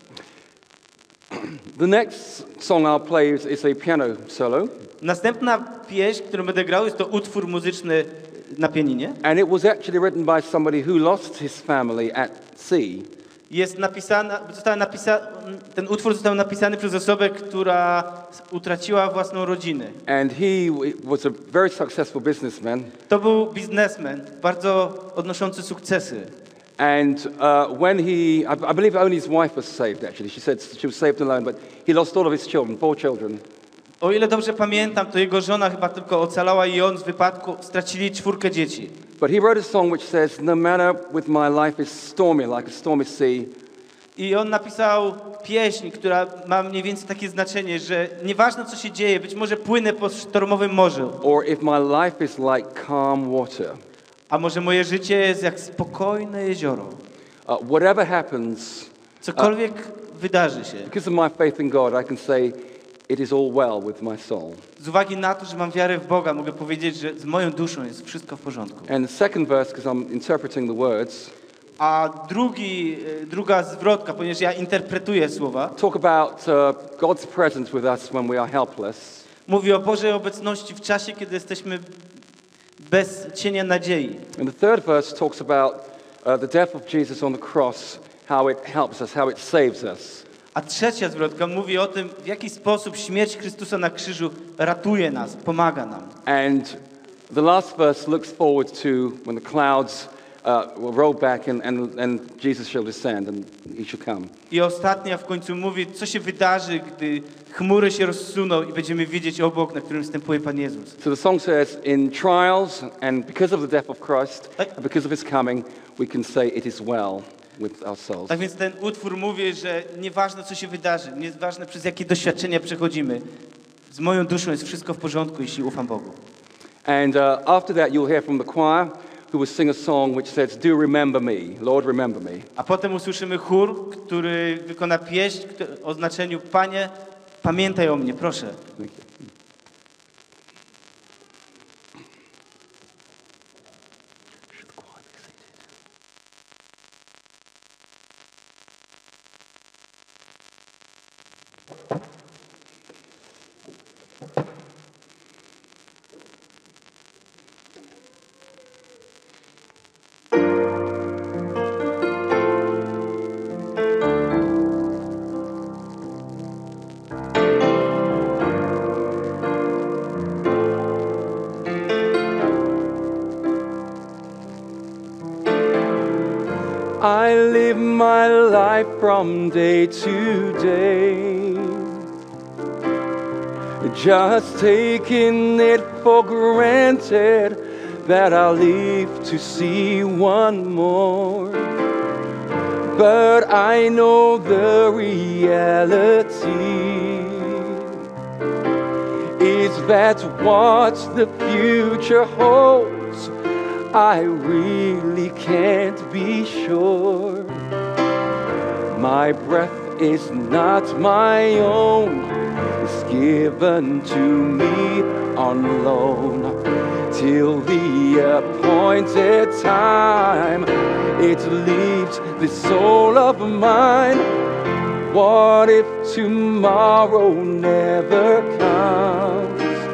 The next song I'll play is, is a piano solo. Następna pieśń, którą będę grał, jest to utwór muzyczny na pianinie. And it was actually written by somebody who lost his family at sea. Jest napisana, została napisa, ten utwór został napisany przez osobę, która utraciła własną rodzinę. And he was a very successful businessman. To był biznesmen, bardzo odnoszący sukcesy. And uh, when he, I, I believe only his wife was saved actually. She said she was saved alone, but he lost all of his children, four children. O ile dobrze pamiętam, to jego żona chyba tylko ocalała i on z wypadku stracili czwórkę dzieci. But he wrote a song which says, no matter with my life is stormy, like a stormy sea. I on napisał pieśń, która ma mniej więcej takie znaczenie, że nieważne co się dzieje, być może płynę po sztormowym morzu. Or if my life is like calm water. A może moje życie jest jak spokojne jezioro. Uh, whatever happens, Cokolwiek uh, wydarzy się. Because of my faith in God, I can say it is all well with my soul. Z uwagi na to, że mam wiarę w Boga, mogę powiedzieć, że z moją duszą jest wszystko w porządku. And the second verse, because I'm interpreting the words, a drugi, druga zwrotka, ponieważ ja interpretuję słowa, talk about uh, God's presence with us when we are helpless. Mówi o Bożej obecności w czasie, kiedy jesteśmy bez cienia nadziei. And the third verse talks about uh, the death of Jesus on the cross, how it helps us, how it saves us. A trzecia zwrotka mówi o tym, w jaki sposób śmierć Chrystusa na krzyżu ratuje nas, pomaga nam. And the last verse looks forward to when the clouds uh, will roll back and, and, and Jesus shall descend and he shall come. I ostatnia w końcu mówi, co się wydarzy, gdy chmury się rozsuną i będziemy widzieć obłok, na którym wstępuje Pan Jezus. So the song says, in trials and because of the death of Christ and because of his coming, we can say it is well with our souls. Tak więc ten utwór mówi, że nieważne co się wydarzy, nieważne przez jakie doświadczenia przechodzimy, z moją duszą jest wszystko w porządku, jeśli ufam Bogu. And uh, after that you'll hear from the choir who will sing a song which says, do remember me, Lord remember me. A potem usłyszymy chór, który wykona pieśń o znaczeniu Panie, pamiętaj o mnie, proszę. Thank you. I live my life from day to day, just taking it for granted that I'll live to see one more. But I know the reality is that what the future holds, I really can't be sure. My breath is not my own, it's given to me on loan. Till the appointed time, it leaves the soul of mine. What if tomorrow never comes?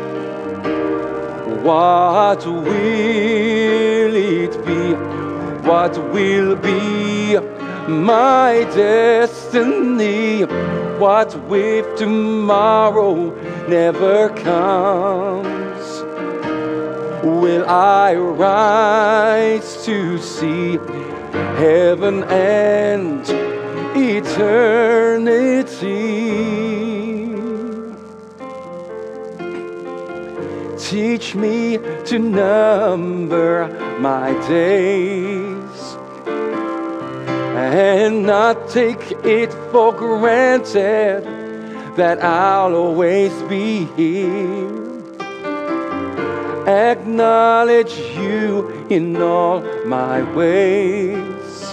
What will it be? What will be my destiny? What if tomorrow never comes? Will I rise to see heaven and eternity? Teach me to number my days and not take it for granted that I'll always be here. Acknowledge you in all my ways,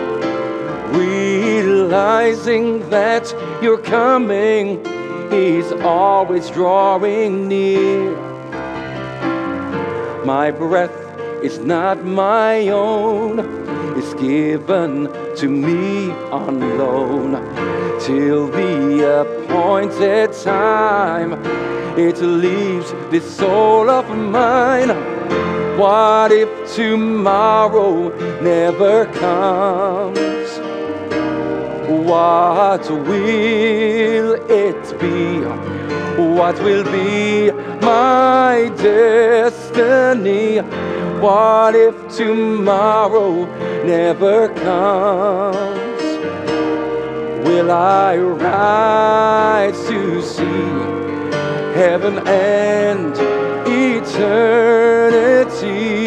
realizing that your coming is always drawing near. My breath is not my own, it's given to me on loan. Till the appointed time, it leaves this soul of mine. What if tomorrow never comes? What will it be? What will be my destiny? What if tomorrow never comes? Will I rise to see heaven and eternity?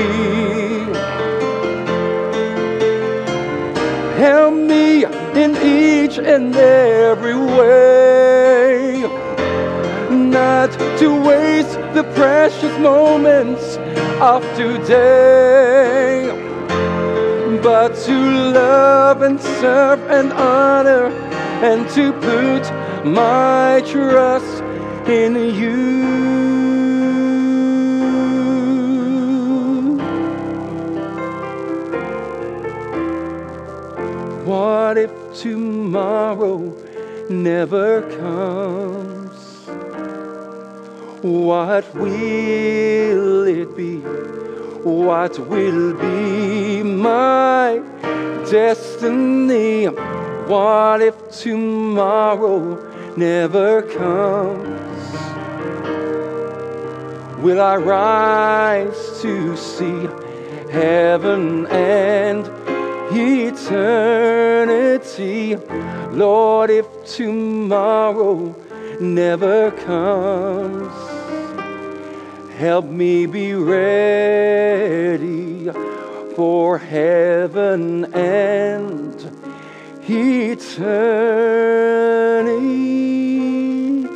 Help me in each and every way, not to waste the precious moments of today, but to love and serve and honor, and to put my trust in you. What if tomorrow never comes? What will it be? What will be my destiny? What if tomorrow never comes? Will I rise to see heaven and eternity? Lord, if tomorrow never comes, help me be ready for heaven and eternity.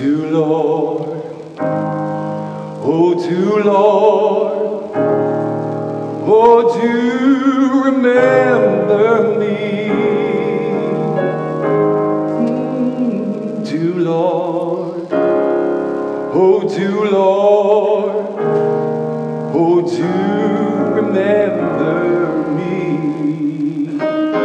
to Lord, oh to Lord, oh do remember me. Mm, to Lord, oh do Lord, oh do remember me.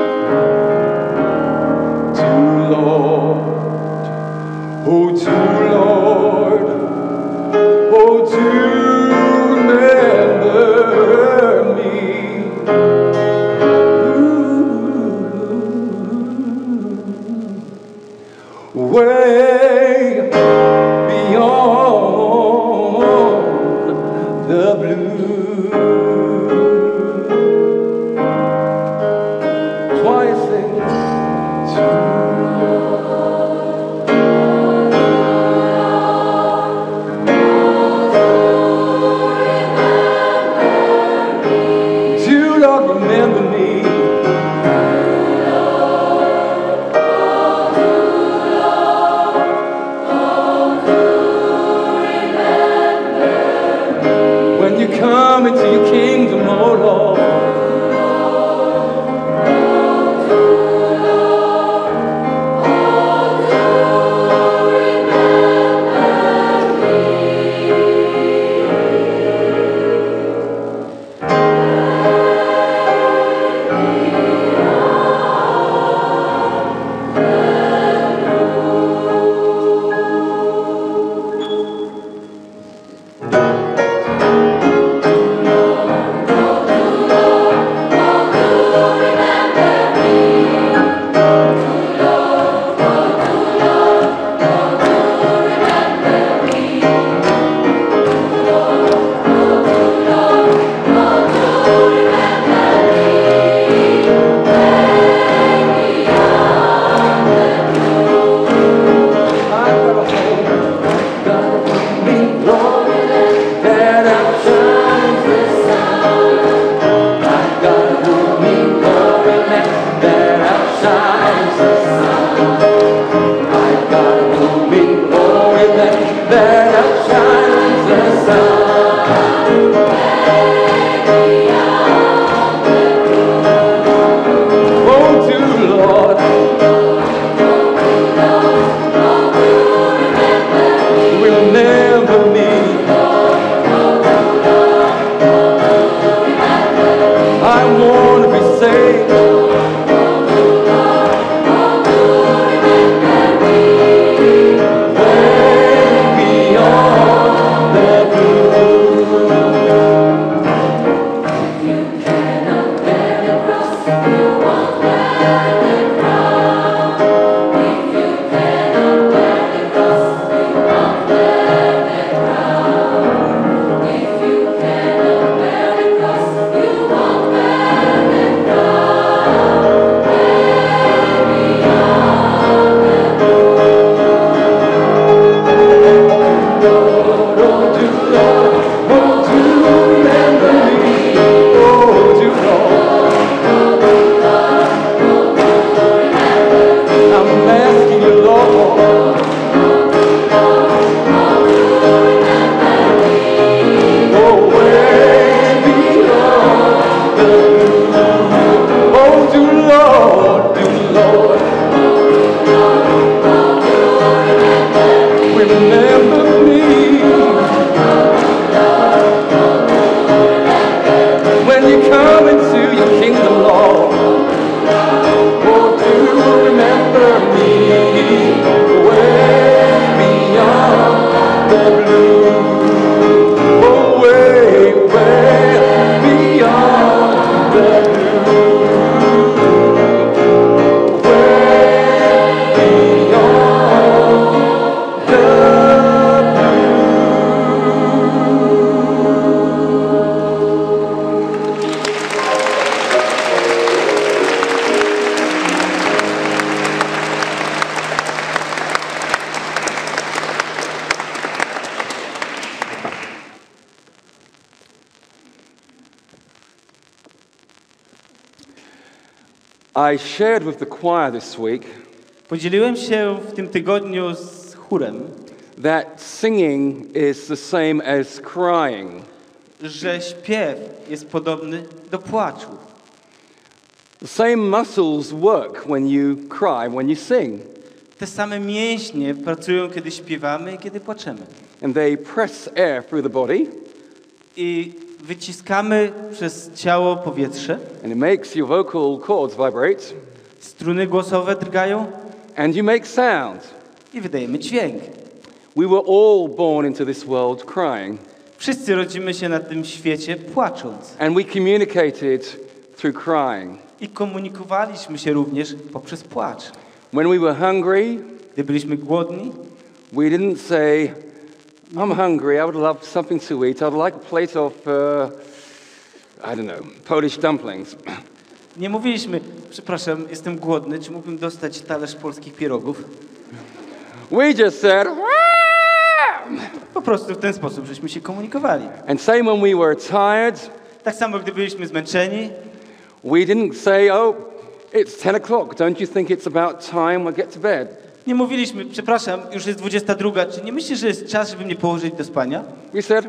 To Lord, oh to Lord, oh do remember me. Ooh, way beyond the blue. Twice sing to remember me. When you come into your kingdom, oh Lord, I shared with the choir this week Podzieliłem się w tym tygodniu z chórem, that singing is the same as crying. Że śpiew jest podobny do płaczu. The same muscles work when you cry, when you sing. Te same mięśnie pracują, kiedy śpiewamy i kiedy płaczemy. And they press air through the body. I wyciskamy przez ciało powietrze. And it makes your vocal cords vibrate. Struny głosowe drgają. And you make sound. I wydajemy dźwięk. We were all born into this world crying. Wszyscy rodzimy się na tym świecie płacząc. And we communicated through crying. I komunikowaliśmy się również poprzez płacz. When we were hungry, gdy byliśmy głodni, we didn't say, I'm hungry, I would love something to eat. I'd like a plate of, uh, I don't know, Polish dumplings. Nie mówiliśmy, przepraszam, jestem głodny, czy mógłbym dostać talerz polskich pierogów? We just said, po prostu w ten sposób żeśmy się komunikowali. And same when we were tired. Tak samo, gdy byliśmy zmęczeni. We didn't say, oh, it's ten o'clock. Don't you think it's about time we get to bed? Nie mówiliśmy, przepraszam, już jest dwudziesta druga, czy nie myślisz, że jest czas, żeby mnie położyć do spania? We said,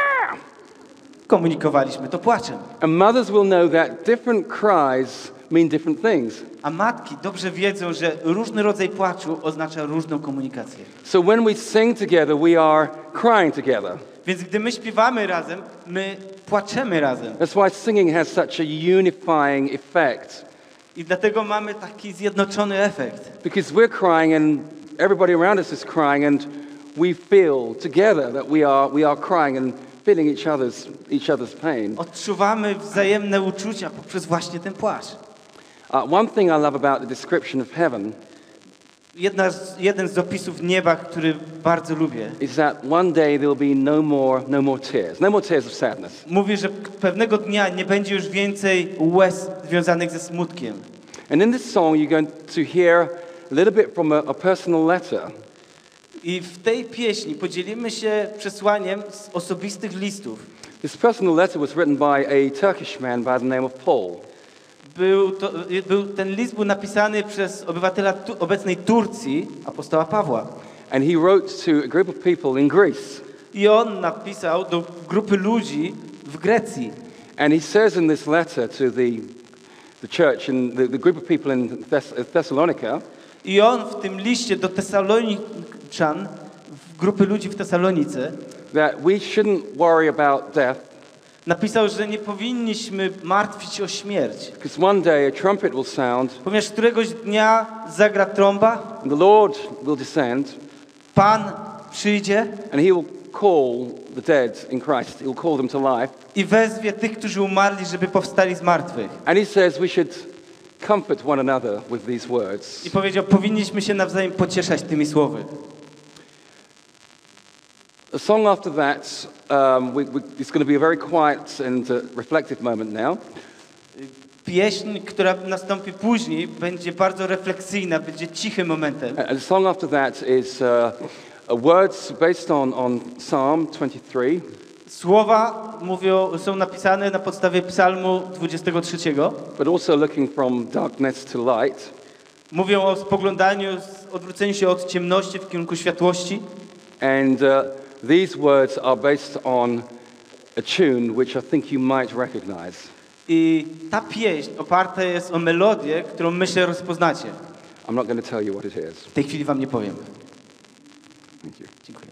komunikowaliśmy to płaczem. And mothers will know that different cries mean different things. A matki dobrze wiedzą, że różny rodzaj płaczu oznacza różną komunikację. So when we sing together, we are crying together. Więc gdy my śpiewamy razem, my płaczemy razem. That's why singing has such a unifying effect. I dlatego mamy taki zjednoczony efekt. Because we're crying and everybody around us is crying and we feel together that we are we are crying and feeling each other's each other's pain. Odczuwamy wzajemne uczucia poprzez właśnie ten płacz. Uh, one thing I love about the description of heaven Jedna z, jeden z opisów nieba, który bardzo lubię, is that one day there will be no more no more tears, no more tears of sadness. mówi, że pewnego dnia nie będzie już więcej łez związanych ze smutkiem. And in this song you're going to hear a little bit from a, a personal letter. I w tej pieśni podzielimy się przesłaniem z osobistych listów. This personal letter was written by a Turkish man by the name of Paul. Był, to, był, ten list był napisany przez obywatela tu, obecnej Turcji, apostoła Pawła. And he wrote to a group of people in Greece. I on napisał do grupy ludzi w Grecji. And he says in this letter to the, the church and the, the group of people in Thess Thessalonica, I on w tym liście do Tesaloniczan, w grupy ludzi w Tesalonice, that we shouldn't worry about death. Napisał, że nie powinniśmy martwić się o śmierć. Because one day a trumpet will sound. Ponieważ któregoś dnia zagra trąba. The Lord will descend. Pan przyjdzie. And he will call the dead in Christ. He will call them to life. I wezwie tych, którzy umarli, żeby powstali z martwych. And he says we should comfort one another with these words. I powiedział, powinniśmy się nawzajem pocieszać tymi słowy. The song after that, um, we, we, it's going to be a very quiet and uh, reflective moment now. Pieśń, która nastąpi później, będzie bardzo refleksyjna, będzie cichym momentem. And the song after that is uh, words based on, on Psalm twenty-three. Słowa mówią, są napisane na podstawie Psalmu dwudziestego trzeciego. But also looking from darkness to light. Mówią o spoglądaniu, odwróceniu się od ciemności w kierunku światłości. And uh, these words are based on a tune which I think you might recognize. I ta pieśń oparta jest o melodię, którą myślę rozpoznacie. I'm not going to tell you what it is. W tej chwili wam nie powiem. Thank you. Dziękuję.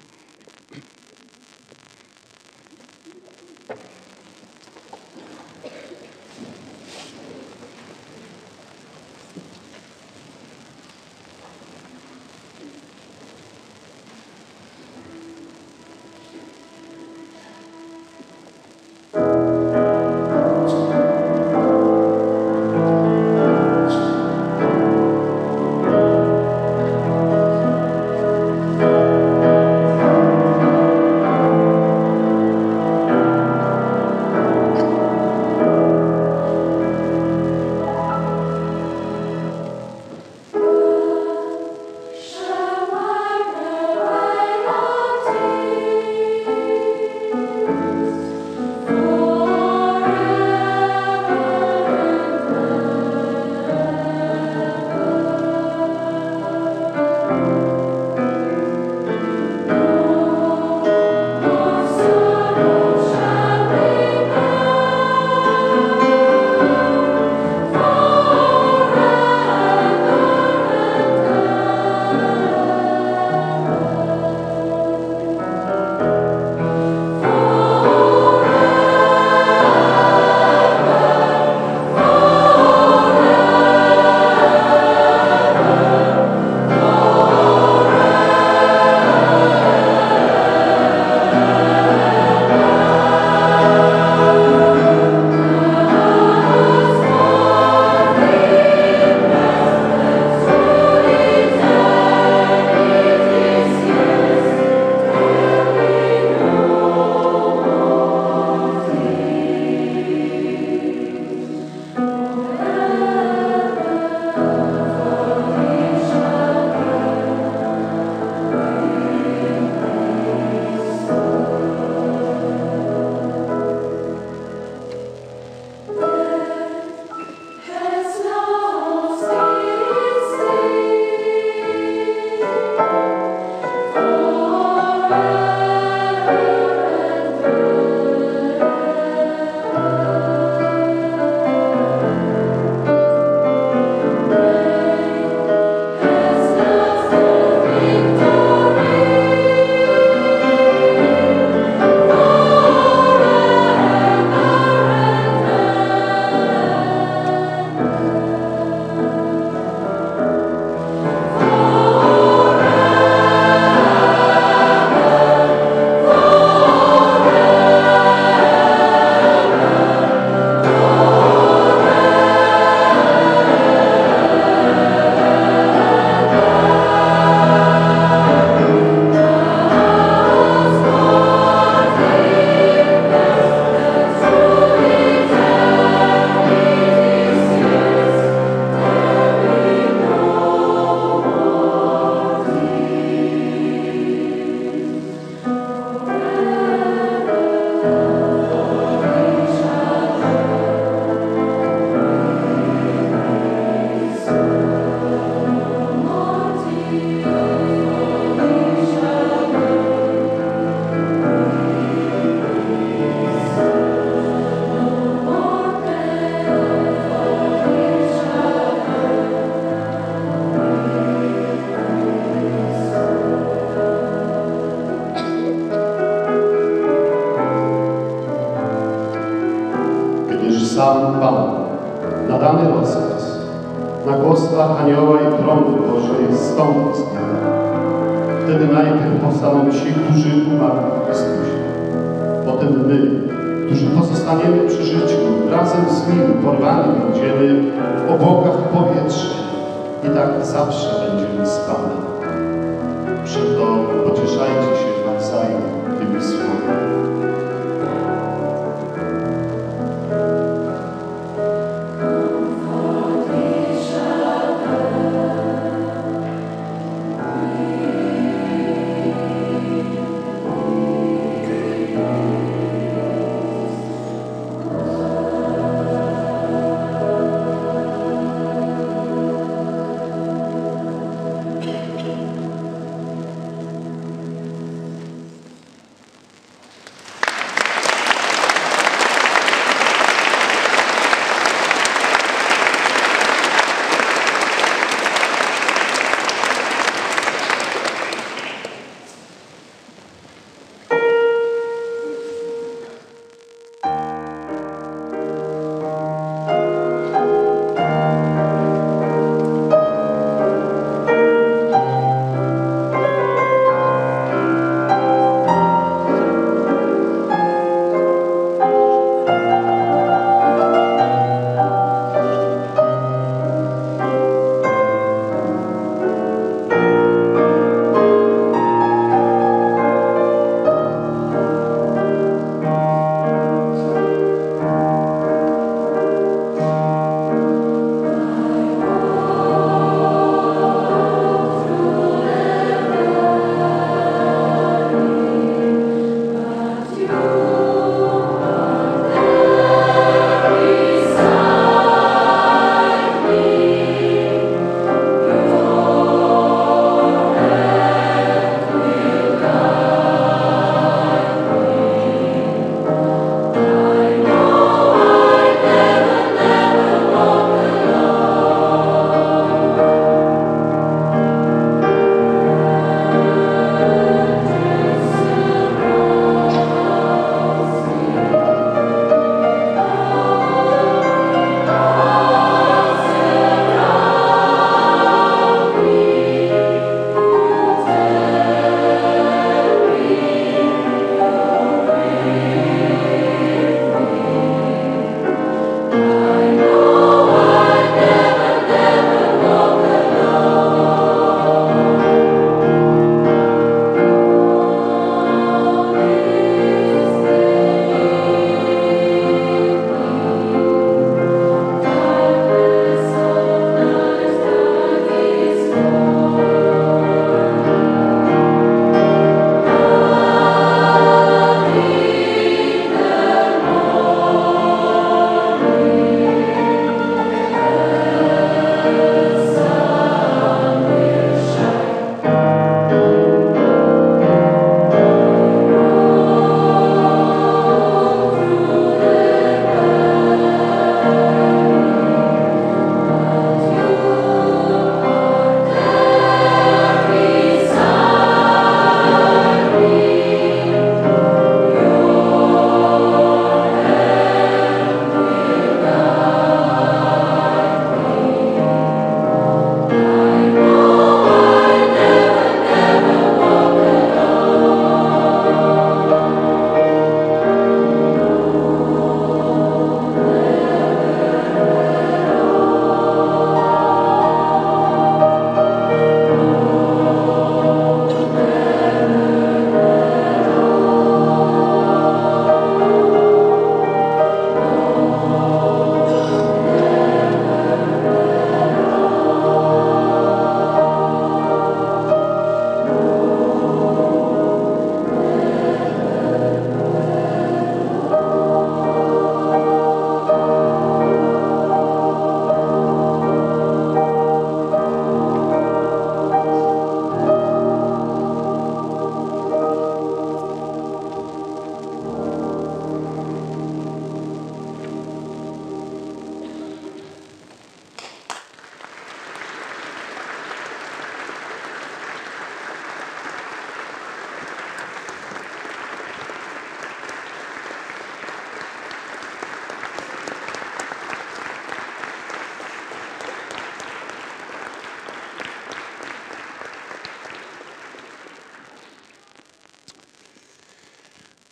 sam Pan, nadany rozkaz, na głos Archanioła i trąby Bożej zstąpi z nieba. Wtedy najpierw powstaną ci, którzy umarli w Chrystusie. Potem my, którzy pozostaniemy przy życiu, razem z Nim porwani będziemy w obłokach powietrznych i tak zawsze będziemy z Panem. Przeto pocieszajcie się nawzajem tymi słowami.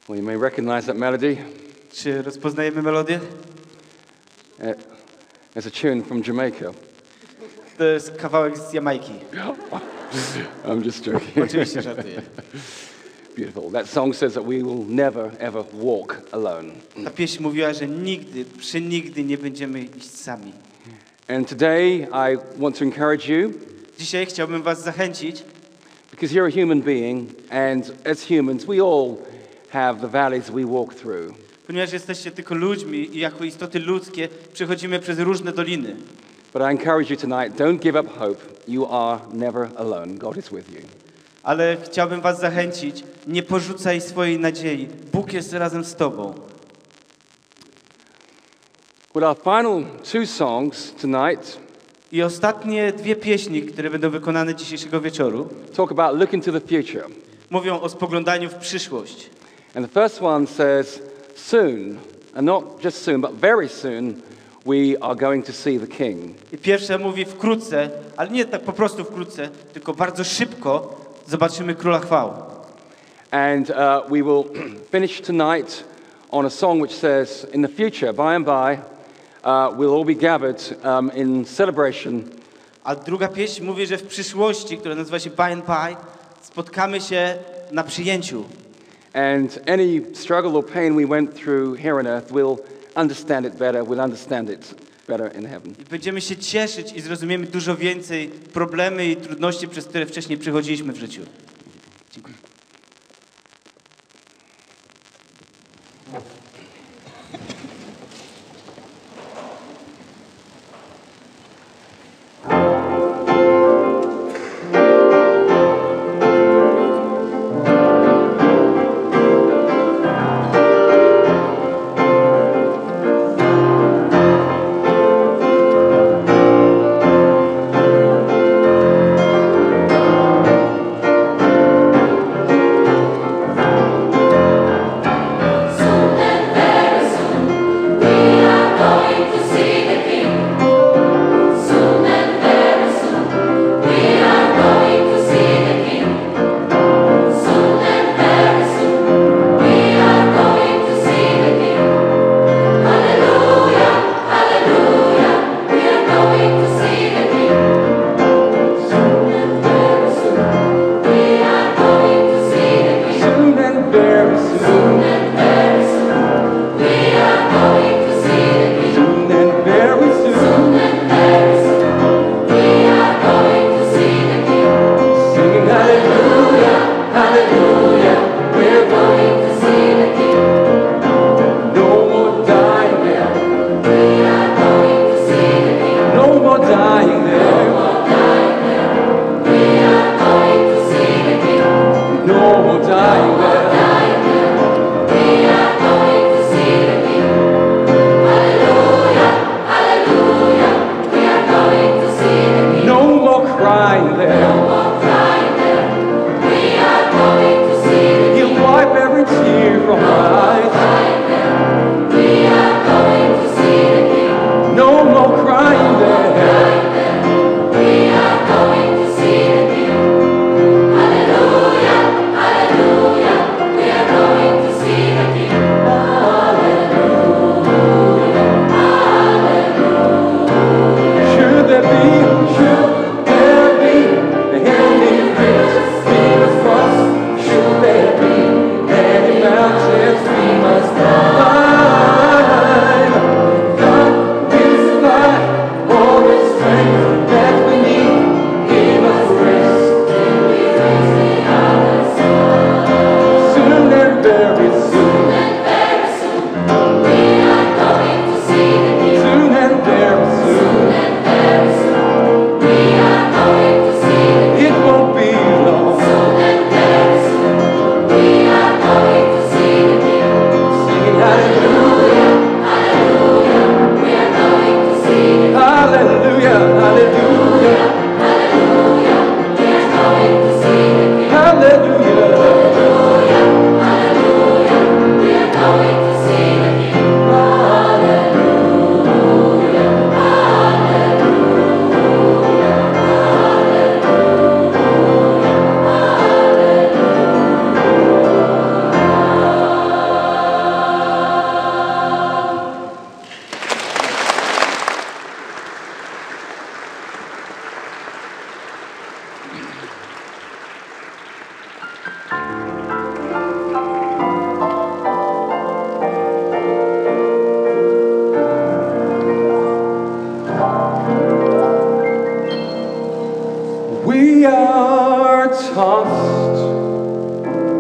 Well, you may recognize that melody. Czy rozpoznajemy melodię? Uh, It's a tune from Jamaica. To jest kawałek z Jamajki. I'm just joking. Oczywiście żartuję. Beautiful. That song says that we will never, ever walk alone. Ta pieśń mówiła, że nigdy, przenigdy nie będziemy iść sami. And today I want to encourage you, Dzisiaj chciałbym was zachęcić, because you're a human being, and as humans we all have the valleys we walk through. ponieważ jesteście tylko ludźmi i jako istoty ludzkie przechodzimy przez różne doliny. But I encourage you tonight, don't give up hope. You are never alone. God is with you. Ale chciałbym was zachęcić, nie porzucaj swojej nadziei. Bóg jest razem z tobą. Well, our final two songs tonight I ostatnie dwie pieśni, które będą wykonane dzisiejszego wieczoru, talk about looking to the future. mówią o spoglądaniu w przyszłość. And the first one says, soon, and not just soon, but very soon, we are going to see the King. I pierwsze mówi wkrótce, ale nie tak po prostu wkrótce, tylko bardzo szybko zobaczymy Króla Chwały. And uh, we will finish tonight on a song which says, in the future, by and by, uh, we'll all be gathered um, in celebration. A druga pieśń mówi, że w przyszłości, która nazywa się By and By, spotkamy się na przyjęciu. And any struggle or pain we went through here on earth, we'll understand it better, we'll understand it better in heaven. I będziemy się cieszyć i zrozumiemy dużo więcej problemy i trudności, przez które wcześniej przechodziliśmy w życiu. Dziękuję. Hallelujah, hallelujah.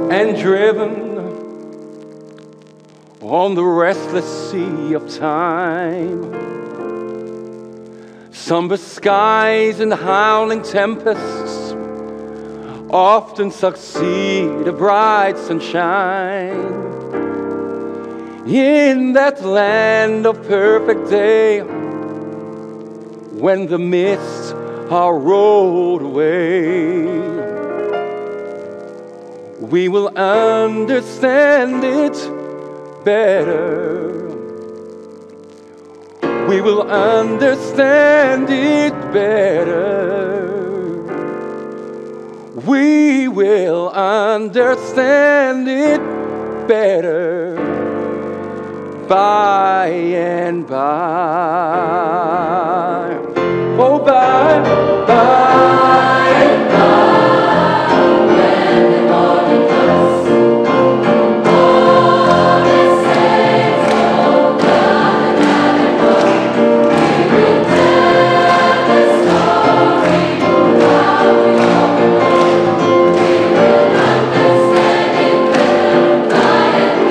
and driven on the restless sea of time. Somber skies and howling tempests often succeed a bright sunshine. In that land of perfect day, when the mists are rolled away, we will understand it better. We will understand it better. We will understand it better by and by. Oh, by, by and by, when the morning comes, all the saints of God and God, we will tell the story of how we overcome. We will understand it better by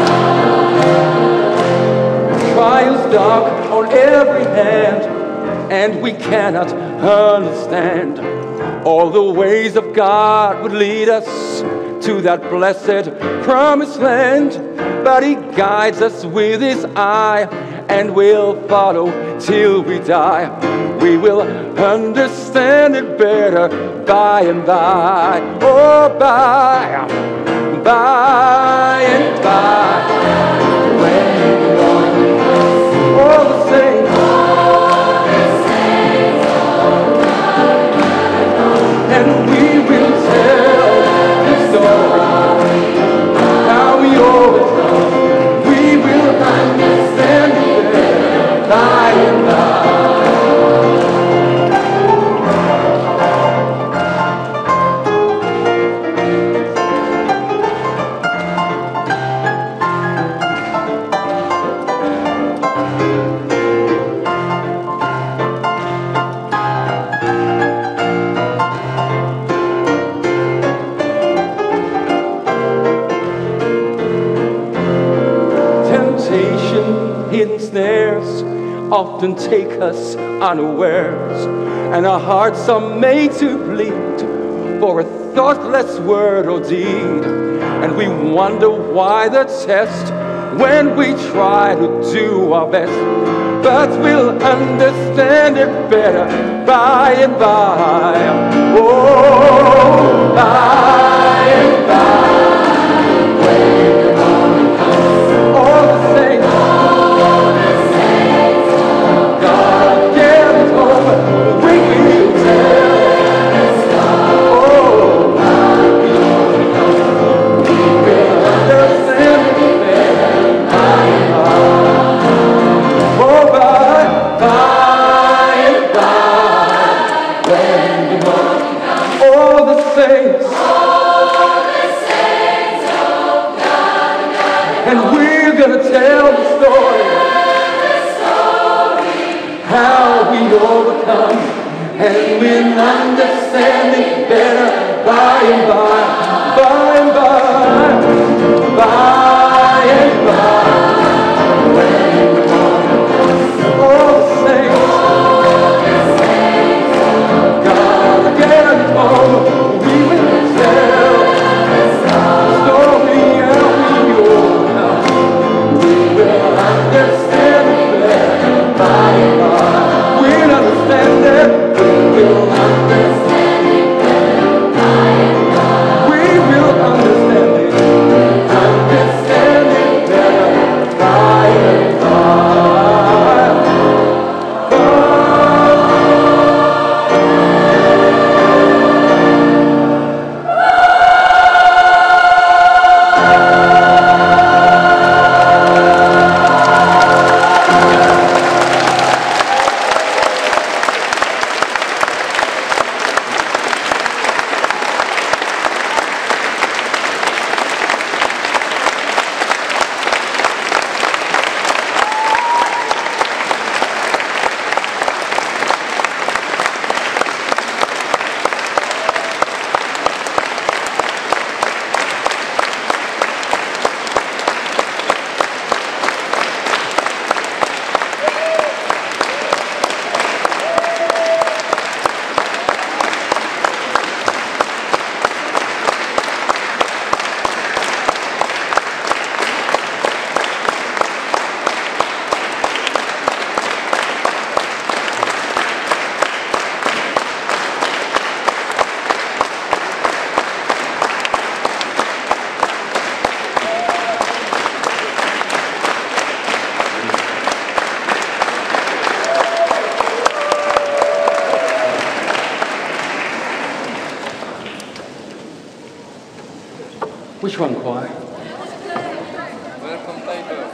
and by. Trials dark on every hand, and we cannot understand all the ways of God would lead us to that blessed promised land. But He guides us with His eye, and we'll follow till we die. We will understand it better by and by. Oh, by, by and by. When the morning comes, all the saints, and we will tell the story, how we overcome. We will understand it better by and hidden snares often take us unawares, and our hearts are made to bleed for a thoughtless word or deed. And we wonder why the test when we try to do our best. But we'll understand it better by and by. Oh, by and by. When the morning comes, all the saints, all the saints of God gathered home, we will tell the story. Oh, by the morning comes, we will understand it better by and by. Oh, by, by and by. When the morning comes, all the saints, and we're gonna tell the story, how we overcome, and we'll understand it better by and by, by and by, by and by. When the morning comes, all the saints, God again home, we will tell the story how we overcome. Understand it better by and by. We'll understand it. We'll understand it better by and by. We Which one, choir? Welcome, Tiger.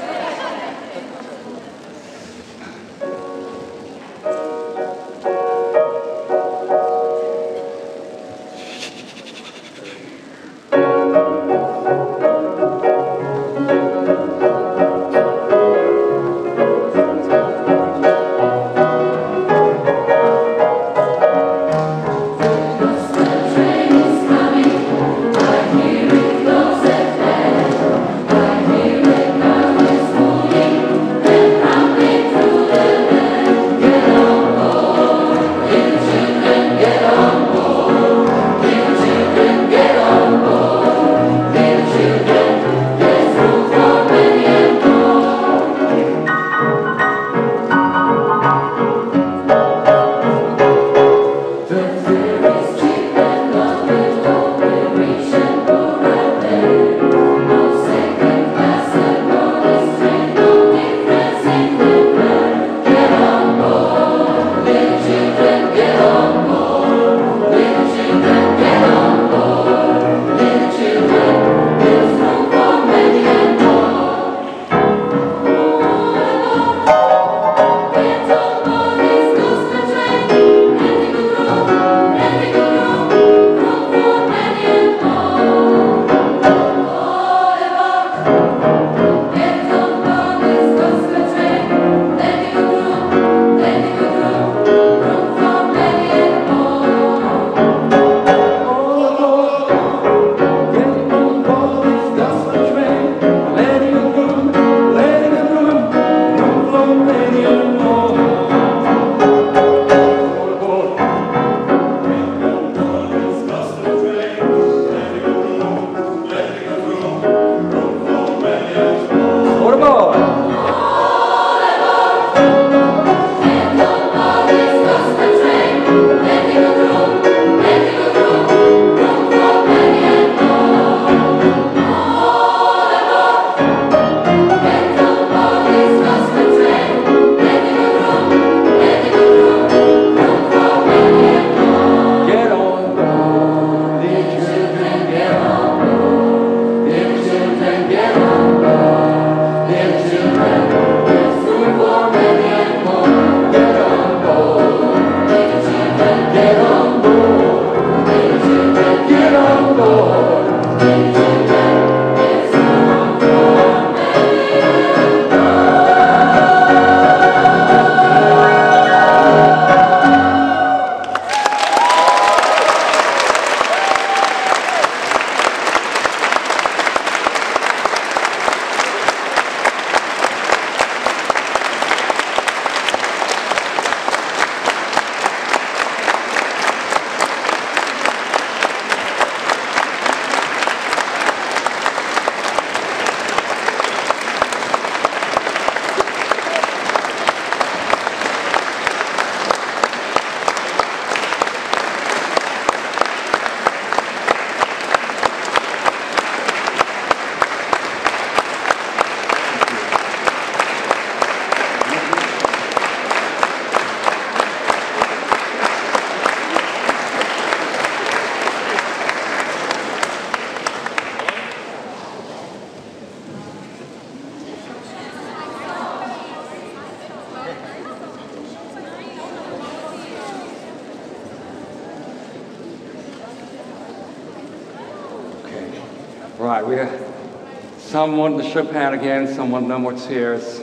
Right, we have some want the Chopin again, some want No More Tears.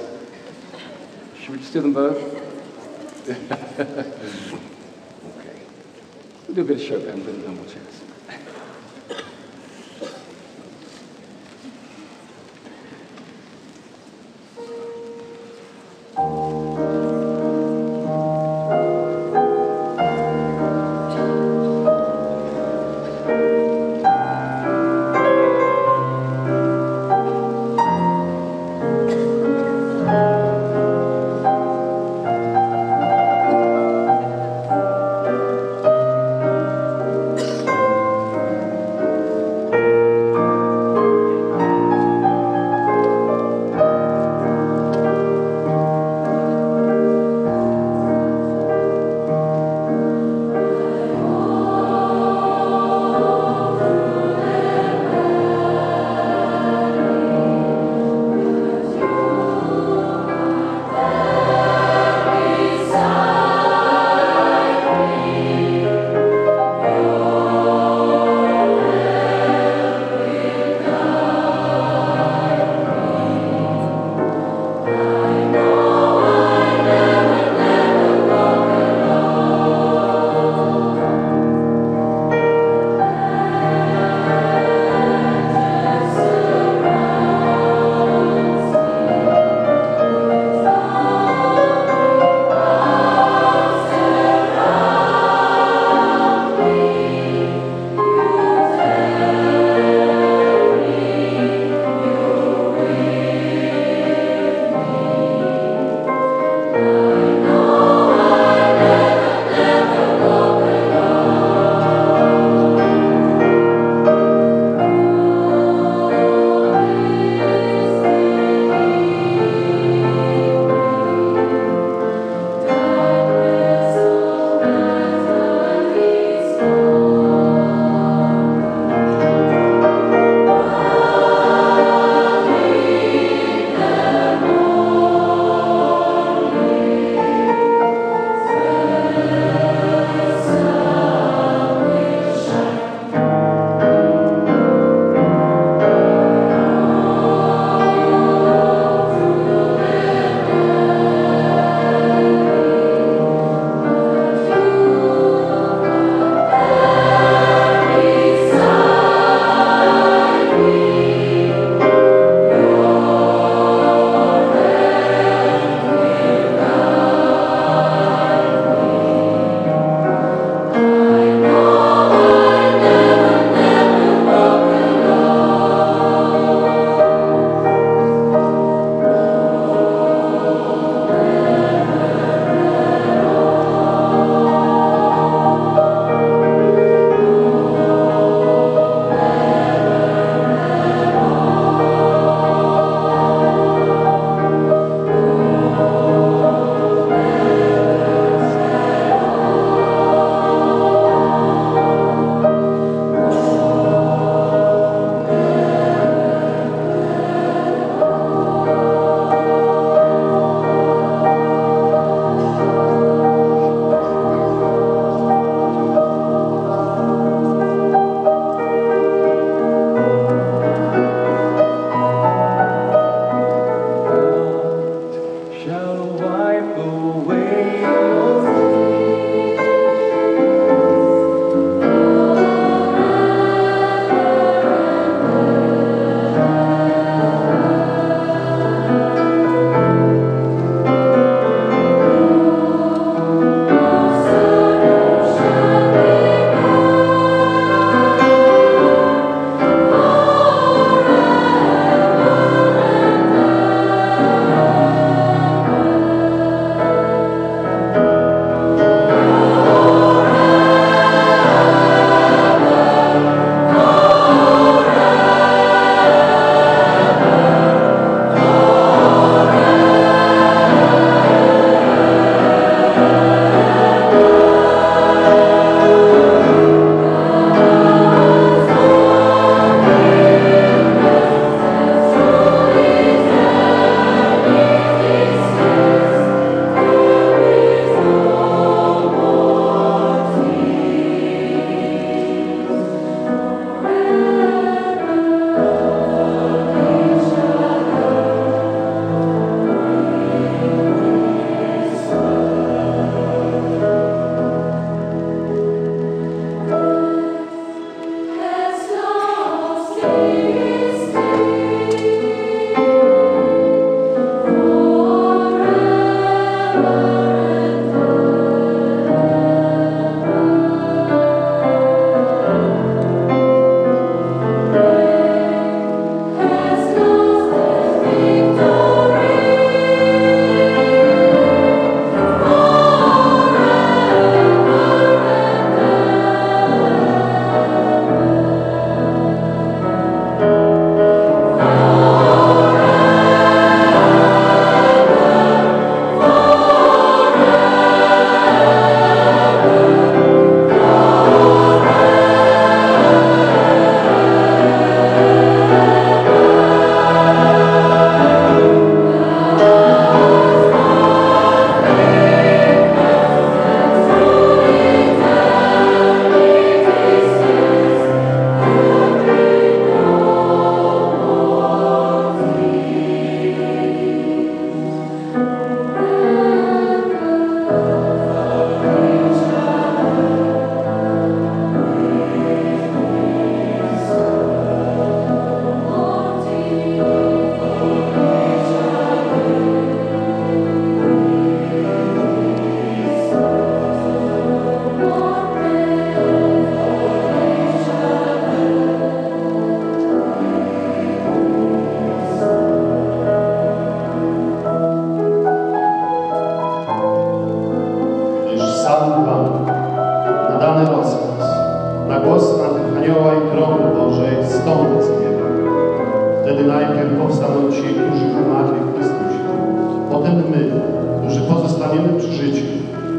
Should we just do them both? Okay. We'll do a bit of Chopin, a bit of No More Tears. Thank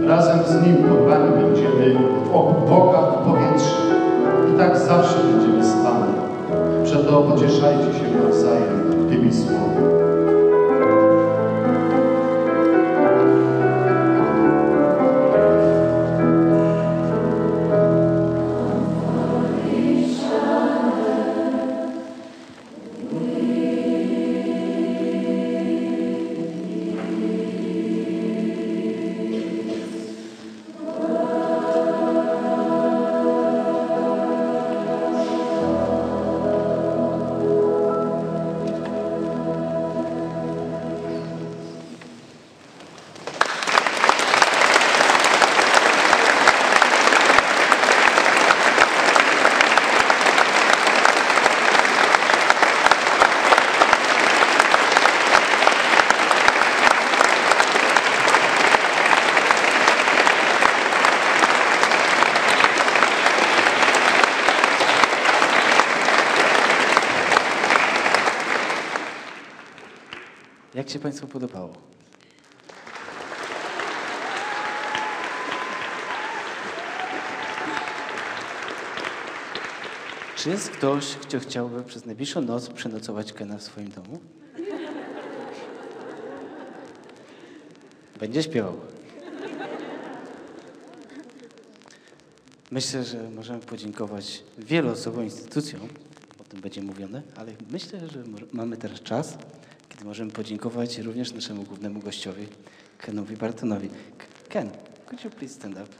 razem z Nim porwani będziemy w obłokach powietrza. I tak zawsze będziemy z Panem. Przeto pocieszajcie się nawzajem tymi słowy. Jak się Państwu podobało? Czy jest ktoś, kto chciałby przez najbliższą noc przenocować Kena w swoim domu? Będzie śpiewał. Myślę, że możemy podziękować wielu osobom, instytucjom, o tym będzie mówione, ale myślę, że mamy teraz czas, kiedy możemy podziękować również naszemu głównemu gościowi, Kenowi Bartonowi. Ken, could you please stand up?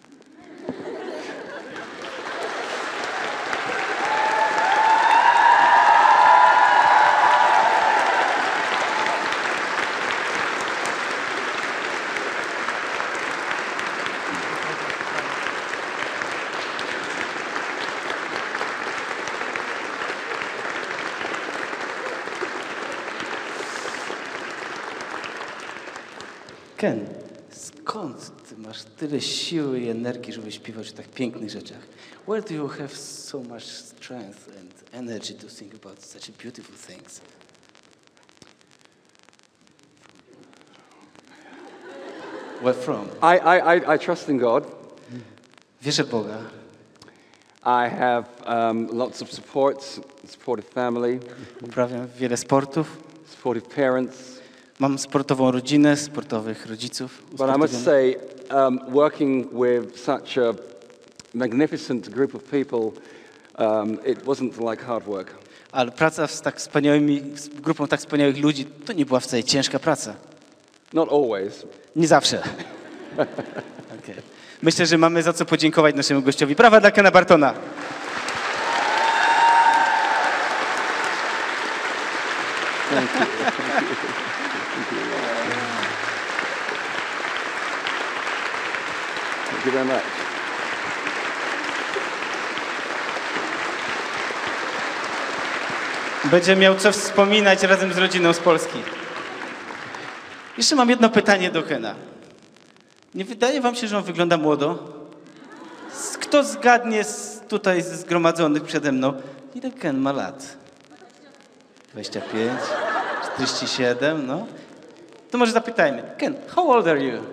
Ken, skąd ty masz tyle siły i energii, żeby śpiewać o tak pięknych rzeczach? Where do you have so much strength and energy to think about such beautiful things? Where from? I, I, I, I trust in God. Wierzę w Boga. I have um, lots of support, supportive family, Uprawiam wiele sportów. supportive parents. Mam sportową rodzinę, sportowych rodziców. But I must say, um, working with such a magnificent group of people, um, it wasn't like hard work. Ale praca z tak wspaniałymi, z grupą tak wspaniałych ludzi, to nie była wcale ciężka praca. Not always. Nie zawsze. Okay. Myślę, że mamy za co podziękować naszemu gościowi. Brawa dla Kena Bartona. Thank you. Thank you. Thank you very much. Będzie miał co wspominać razem z rodziną z Polski. Jeszcze mam jedno pytanie do Kena. Nie wydaje wam się, że on wygląda młodo? Kto zgadnie z tutaj zgromadzonych przede mną, ile Ken ma lat? dwadzieścia pięć, czterdzieści siedem, no. To może zapytajmy. Ken, how old are you?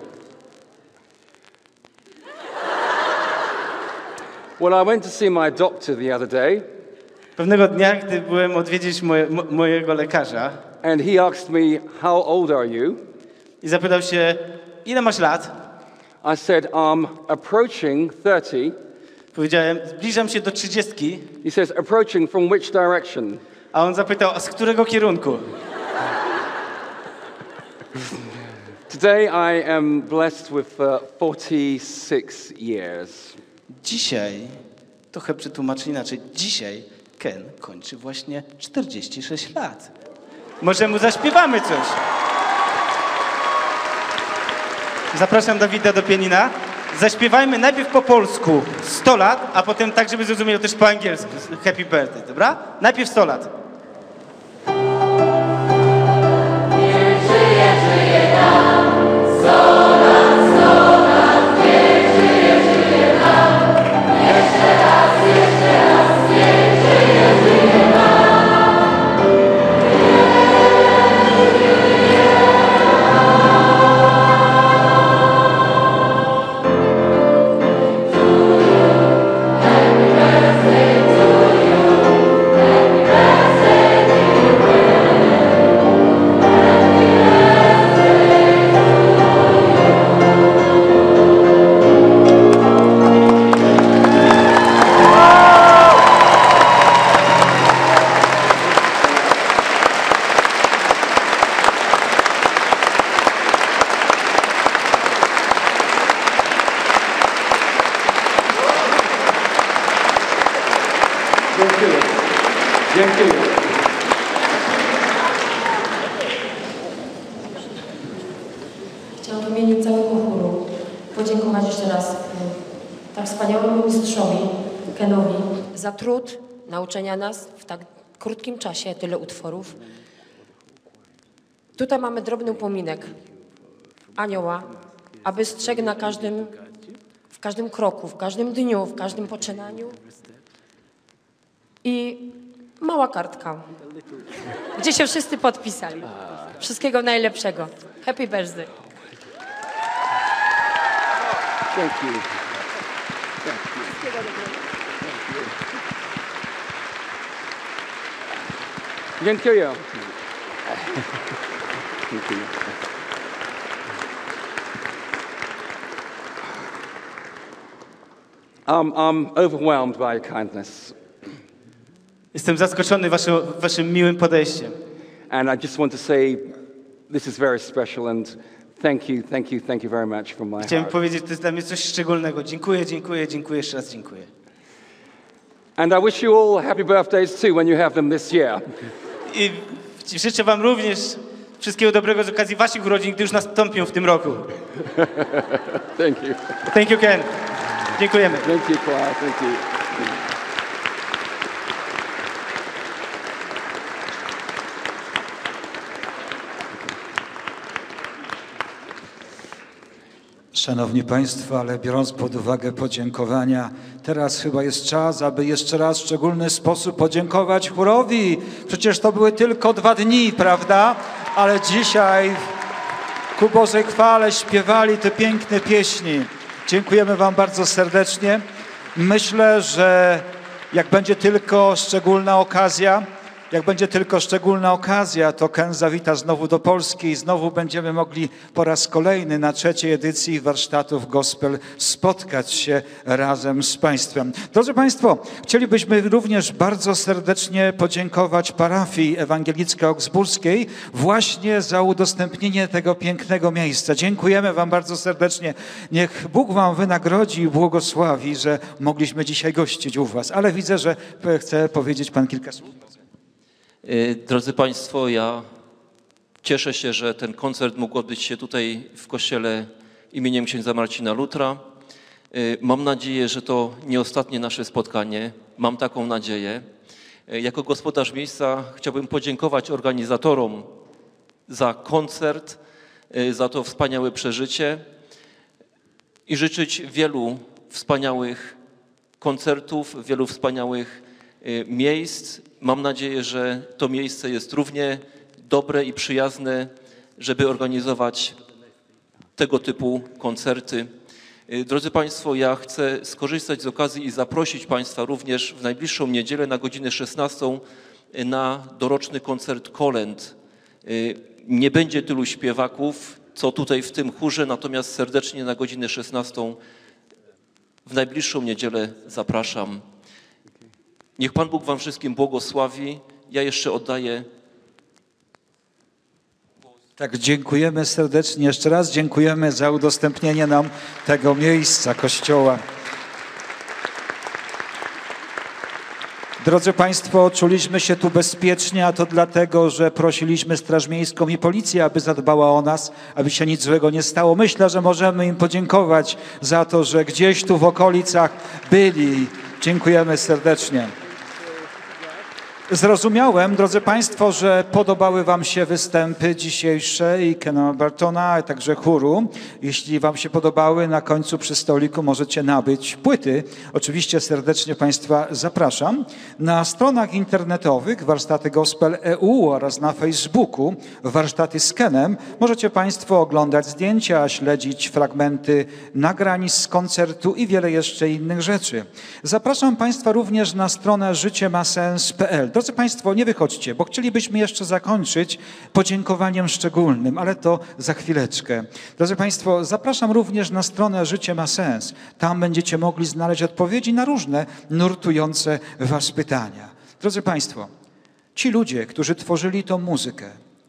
Well, I went to see my doctor the other day, Pewnego dnia, gdy byłem odwiedzić moje, mo, mojego lekarza and he asked me, how old are you? i zapytał się, ile masz lat? I said, I'm approaching thirty. Powiedziałem, zbliżam się do trzydziestki, He says, approaching from which direction? a on zapytał, a z którego kierunku? Today I am blessed with uh, forty-six years. Dzisiaj, trochę przetłumaczę inaczej, dzisiaj Ken kończy właśnie czterdzieści sześć lat. Może mu zaśpiewamy coś? Zapraszam Dawida do pianina. Zaśpiewajmy najpierw po polsku sto lat, a potem tak, żeby zrozumiał też po angielsku. Happy birthday, dobra? Najpierw sto lat. podziękować jeszcze raz y, tak wspaniałemu mistrzowi, Kenowi, za trud nauczenia nas w tak krótkim czasie tyle utworów. Tutaj mamy drobny upominek anioła, aby strzegł na każdym, w każdym kroku, w każdym dniu, w każdym poczynaniu. I mała kartka, gdzie się wszyscy podpisali. Wszystkiego najlepszego. Happy birthday. Thank you. Thank you. Dziękuję. Dziękuję. Um, I'm overwhelmed by your kindness. Jestem zaskoczony waszym, waszym miłym podejściem. And I just want to say this is very special and thank you, thank you, thank you very much from my Chciałem heart. powiedzieć, to jest dla mnie coś szczególnego. Dziękuję, dziękuję, dziękuję, jeszcze raz dziękuję. And I wish you all happy birthdays too when you have them this year. I życzę wam również wszystkiego dobrego z okazji waszych urodzin, gdy już nastąpią w tym roku. Thank you. Thank you, Ken. Dziękujemy. Thank you, Clive. Thank you. Szanowni Państwo, ale biorąc pod uwagę podziękowania, teraz chyba jest czas, aby jeszcze raz w szczególny sposób podziękować chórowi. Przecież to były tylko dwa dni, prawda? Ale dzisiaj ku Bożej chwale śpiewali te piękne pieśni. Dziękujemy Wam bardzo serdecznie. Myślę, że jak będzie tylko szczególna okazja, Jak będzie tylko szczególna okazja, to Ken zawita znowu do Polski i znowu będziemy mogli po raz kolejny na trzeciej edycji warsztatów gospel spotkać się razem z Państwem. Drodzy Państwo, chcielibyśmy również bardzo serdecznie podziękować parafii ewangelicko-augsburskiej właśnie za udostępnienie tego pięknego miejsca. Dziękujemy Wam bardzo serdecznie. Niech Bóg Wam wynagrodzi i błogosławi, że mogliśmy dzisiaj gościć u Was. Ale widzę, że chce powiedzieć Pan kilka słów. Drodzy Państwo, ja cieszę się, że ten koncert mógł odbyć się tutaj w kościele imieniem księdza Marcina Lutra. Mam nadzieję, że to nie ostatnie nasze spotkanie. Mam taką nadzieję. Jako gospodarz miejsca chciałbym podziękować organizatorom za koncert, za to wspaniałe przeżycie i życzyć wielu wspaniałych koncertów, wielu wspaniałych miejsc. Mam nadzieję, że to miejsce jest równie dobre i przyjazne, żeby organizować tego typu koncerty. Drodzy Państwo, ja chcę skorzystać z okazji i zaprosić Państwa również w najbliższą niedzielę na godzinę szesnastą na doroczny koncert kolęd. Nie będzie tylu śpiewaków, co tutaj w tym chórze, natomiast serdecznie na godzinę szesnastą w najbliższą niedzielę zapraszam. Niech Pan Bóg Wam wszystkim błogosławi. Ja jeszcze oddaję. Tak, dziękujemy serdecznie. Jeszcze raz dziękujemy za udostępnienie nam tego miejsca, kościoła. Drodzy Państwo, czuliśmy się tu bezpiecznie, a to dlatego, że prosiliśmy Straż Miejską i Policję, aby zadbała o nas, aby się nic złego nie stało. Myślę, że możemy im podziękować za to, że gdzieś tu w okolicach byli. Dziękujemy serdecznie. Zrozumiałem, drodzy Państwo, że podobały Wam się występy dzisiejsze i Kena Bartona, a także chóru. Jeśli Wam się podobały, na końcu przy stoliku możecie nabyć płyty. Oczywiście serdecznie Państwa zapraszam. Na stronach internetowych Warsztaty Gospel kropka e u oraz na Facebooku Warsztaty z Kenem możecie Państwo oglądać zdjęcia, śledzić fragmenty nagrań z koncertu i wiele jeszcze innych rzeczy. Zapraszam Państwa również na stronę życie ma sens kropka pe el. Drodzy Państwo, nie wychodźcie, bo chcielibyśmy jeszcze zakończyć podziękowaniem szczególnym, ale to za chwileczkę. Drodzy Państwo, zapraszam również na stronę Życie ma sens. Tam będziecie mogli znaleźć odpowiedzi na różne nurtujące Was pytania. Drodzy Państwo, ci ludzie, którzy tworzyli tą muzykę,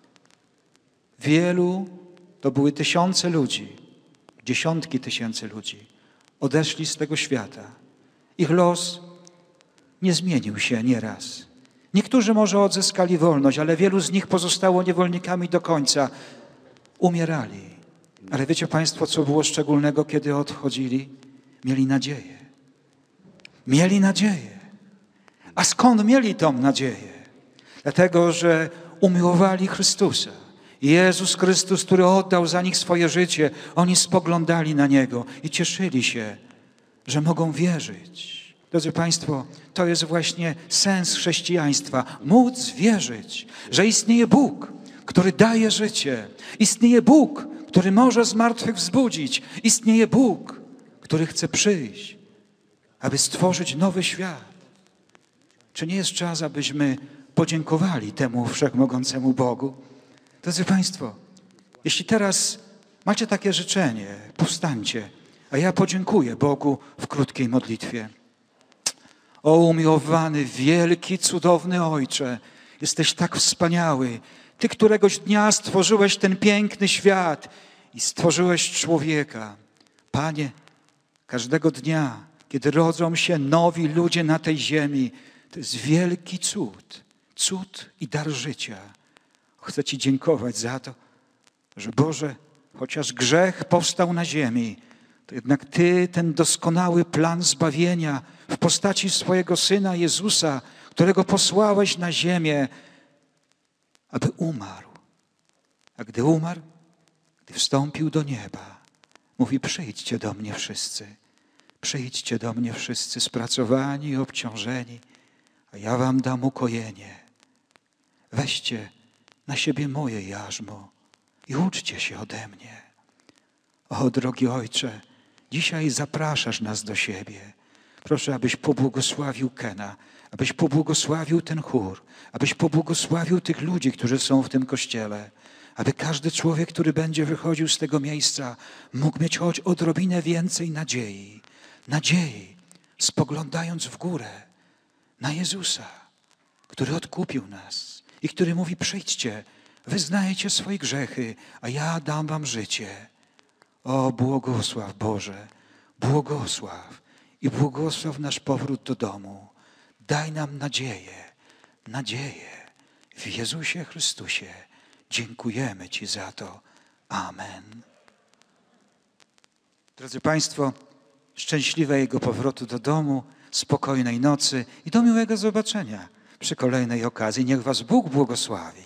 wielu, to były tysiące ludzi, dziesiątki tysięcy ludzi, odeszli z tego świata. Ich los nie zmienił się nieraz. Niektórzy może odzyskali wolność, ale wielu z nich pozostało niewolnikami do końca. Umierali. Ale wiecie Państwo, co było szczególnego, kiedy odchodzili? Mieli nadzieję. Mieli nadzieję. A skąd mieli tą nadzieję? Dlatego, że umiłowali Chrystusa. Jezus Chrystus, który oddał za nich swoje życie, oni spoglądali na Niego i cieszyli się, że mogą wierzyć. Drodzy Państwo, to jest właśnie sens chrześcijaństwa. Móc wierzyć, że istnieje Bóg, który daje życie. Istnieje Bóg, który może z martwych wzbudzić. Istnieje Bóg, który chce przyjść, aby stworzyć nowy świat. Czy nie jest czas, abyśmy podziękowali temu wszechmogącemu Bogu? Drodzy Państwo, jeśli teraz macie takie życzenie, powstańcie, a ja podziękuję Bogu w krótkiej modlitwie. O umiłowany, wielki, cudowny Ojcze, jesteś tak wspaniały. Ty któregoś dnia stworzyłeś ten piękny świat i stworzyłeś człowieka. Panie, każdego dnia, kiedy rodzą się nowi ludzie na tej ziemi, to jest wielki cud, cud i dar życia. Chcę Ci dziękować za to, że Boże, chociaż grzech powstał na ziemi, to jednak Ty ten doskonały plan zbawienia w postaci swojego Syna Jezusa, którego posłałeś na ziemię, aby umarł. A gdy umarł, gdy wstąpił do nieba, mówi: przyjdźcie do mnie wszyscy, przyjdźcie do mnie wszyscy spracowani i obciążeni, a ja wam dam ukojenie. Weźcie na siebie moje jarzmo i uczcie się ode mnie. O, drogi Ojcze, dzisiaj zapraszasz nas do siebie. Proszę, abyś pobłogosławił Kena, abyś pobłogosławił ten chór, abyś pobłogosławił tych ludzi, którzy są w tym kościele, aby każdy człowiek, który będzie wychodził z tego miejsca, mógł mieć choć odrobinę więcej nadziei. Nadziei, spoglądając w górę na Jezusa, który odkupił nas i który mówi: przyjdźcie, wyznajcie swoje grzechy, a ja dam wam życie. O, błogosław Boże, błogosław i błogosław nasz powrót do domu. Daj nam nadzieję, nadzieję w Jezusie Chrystusie. Dziękujemy Ci za to. Amen. Drodzy Państwo, szczęśliwego powrotu do domu, spokojnej nocy i do miłego zobaczenia przy kolejnej okazji. Niech Was Bóg błogosławi.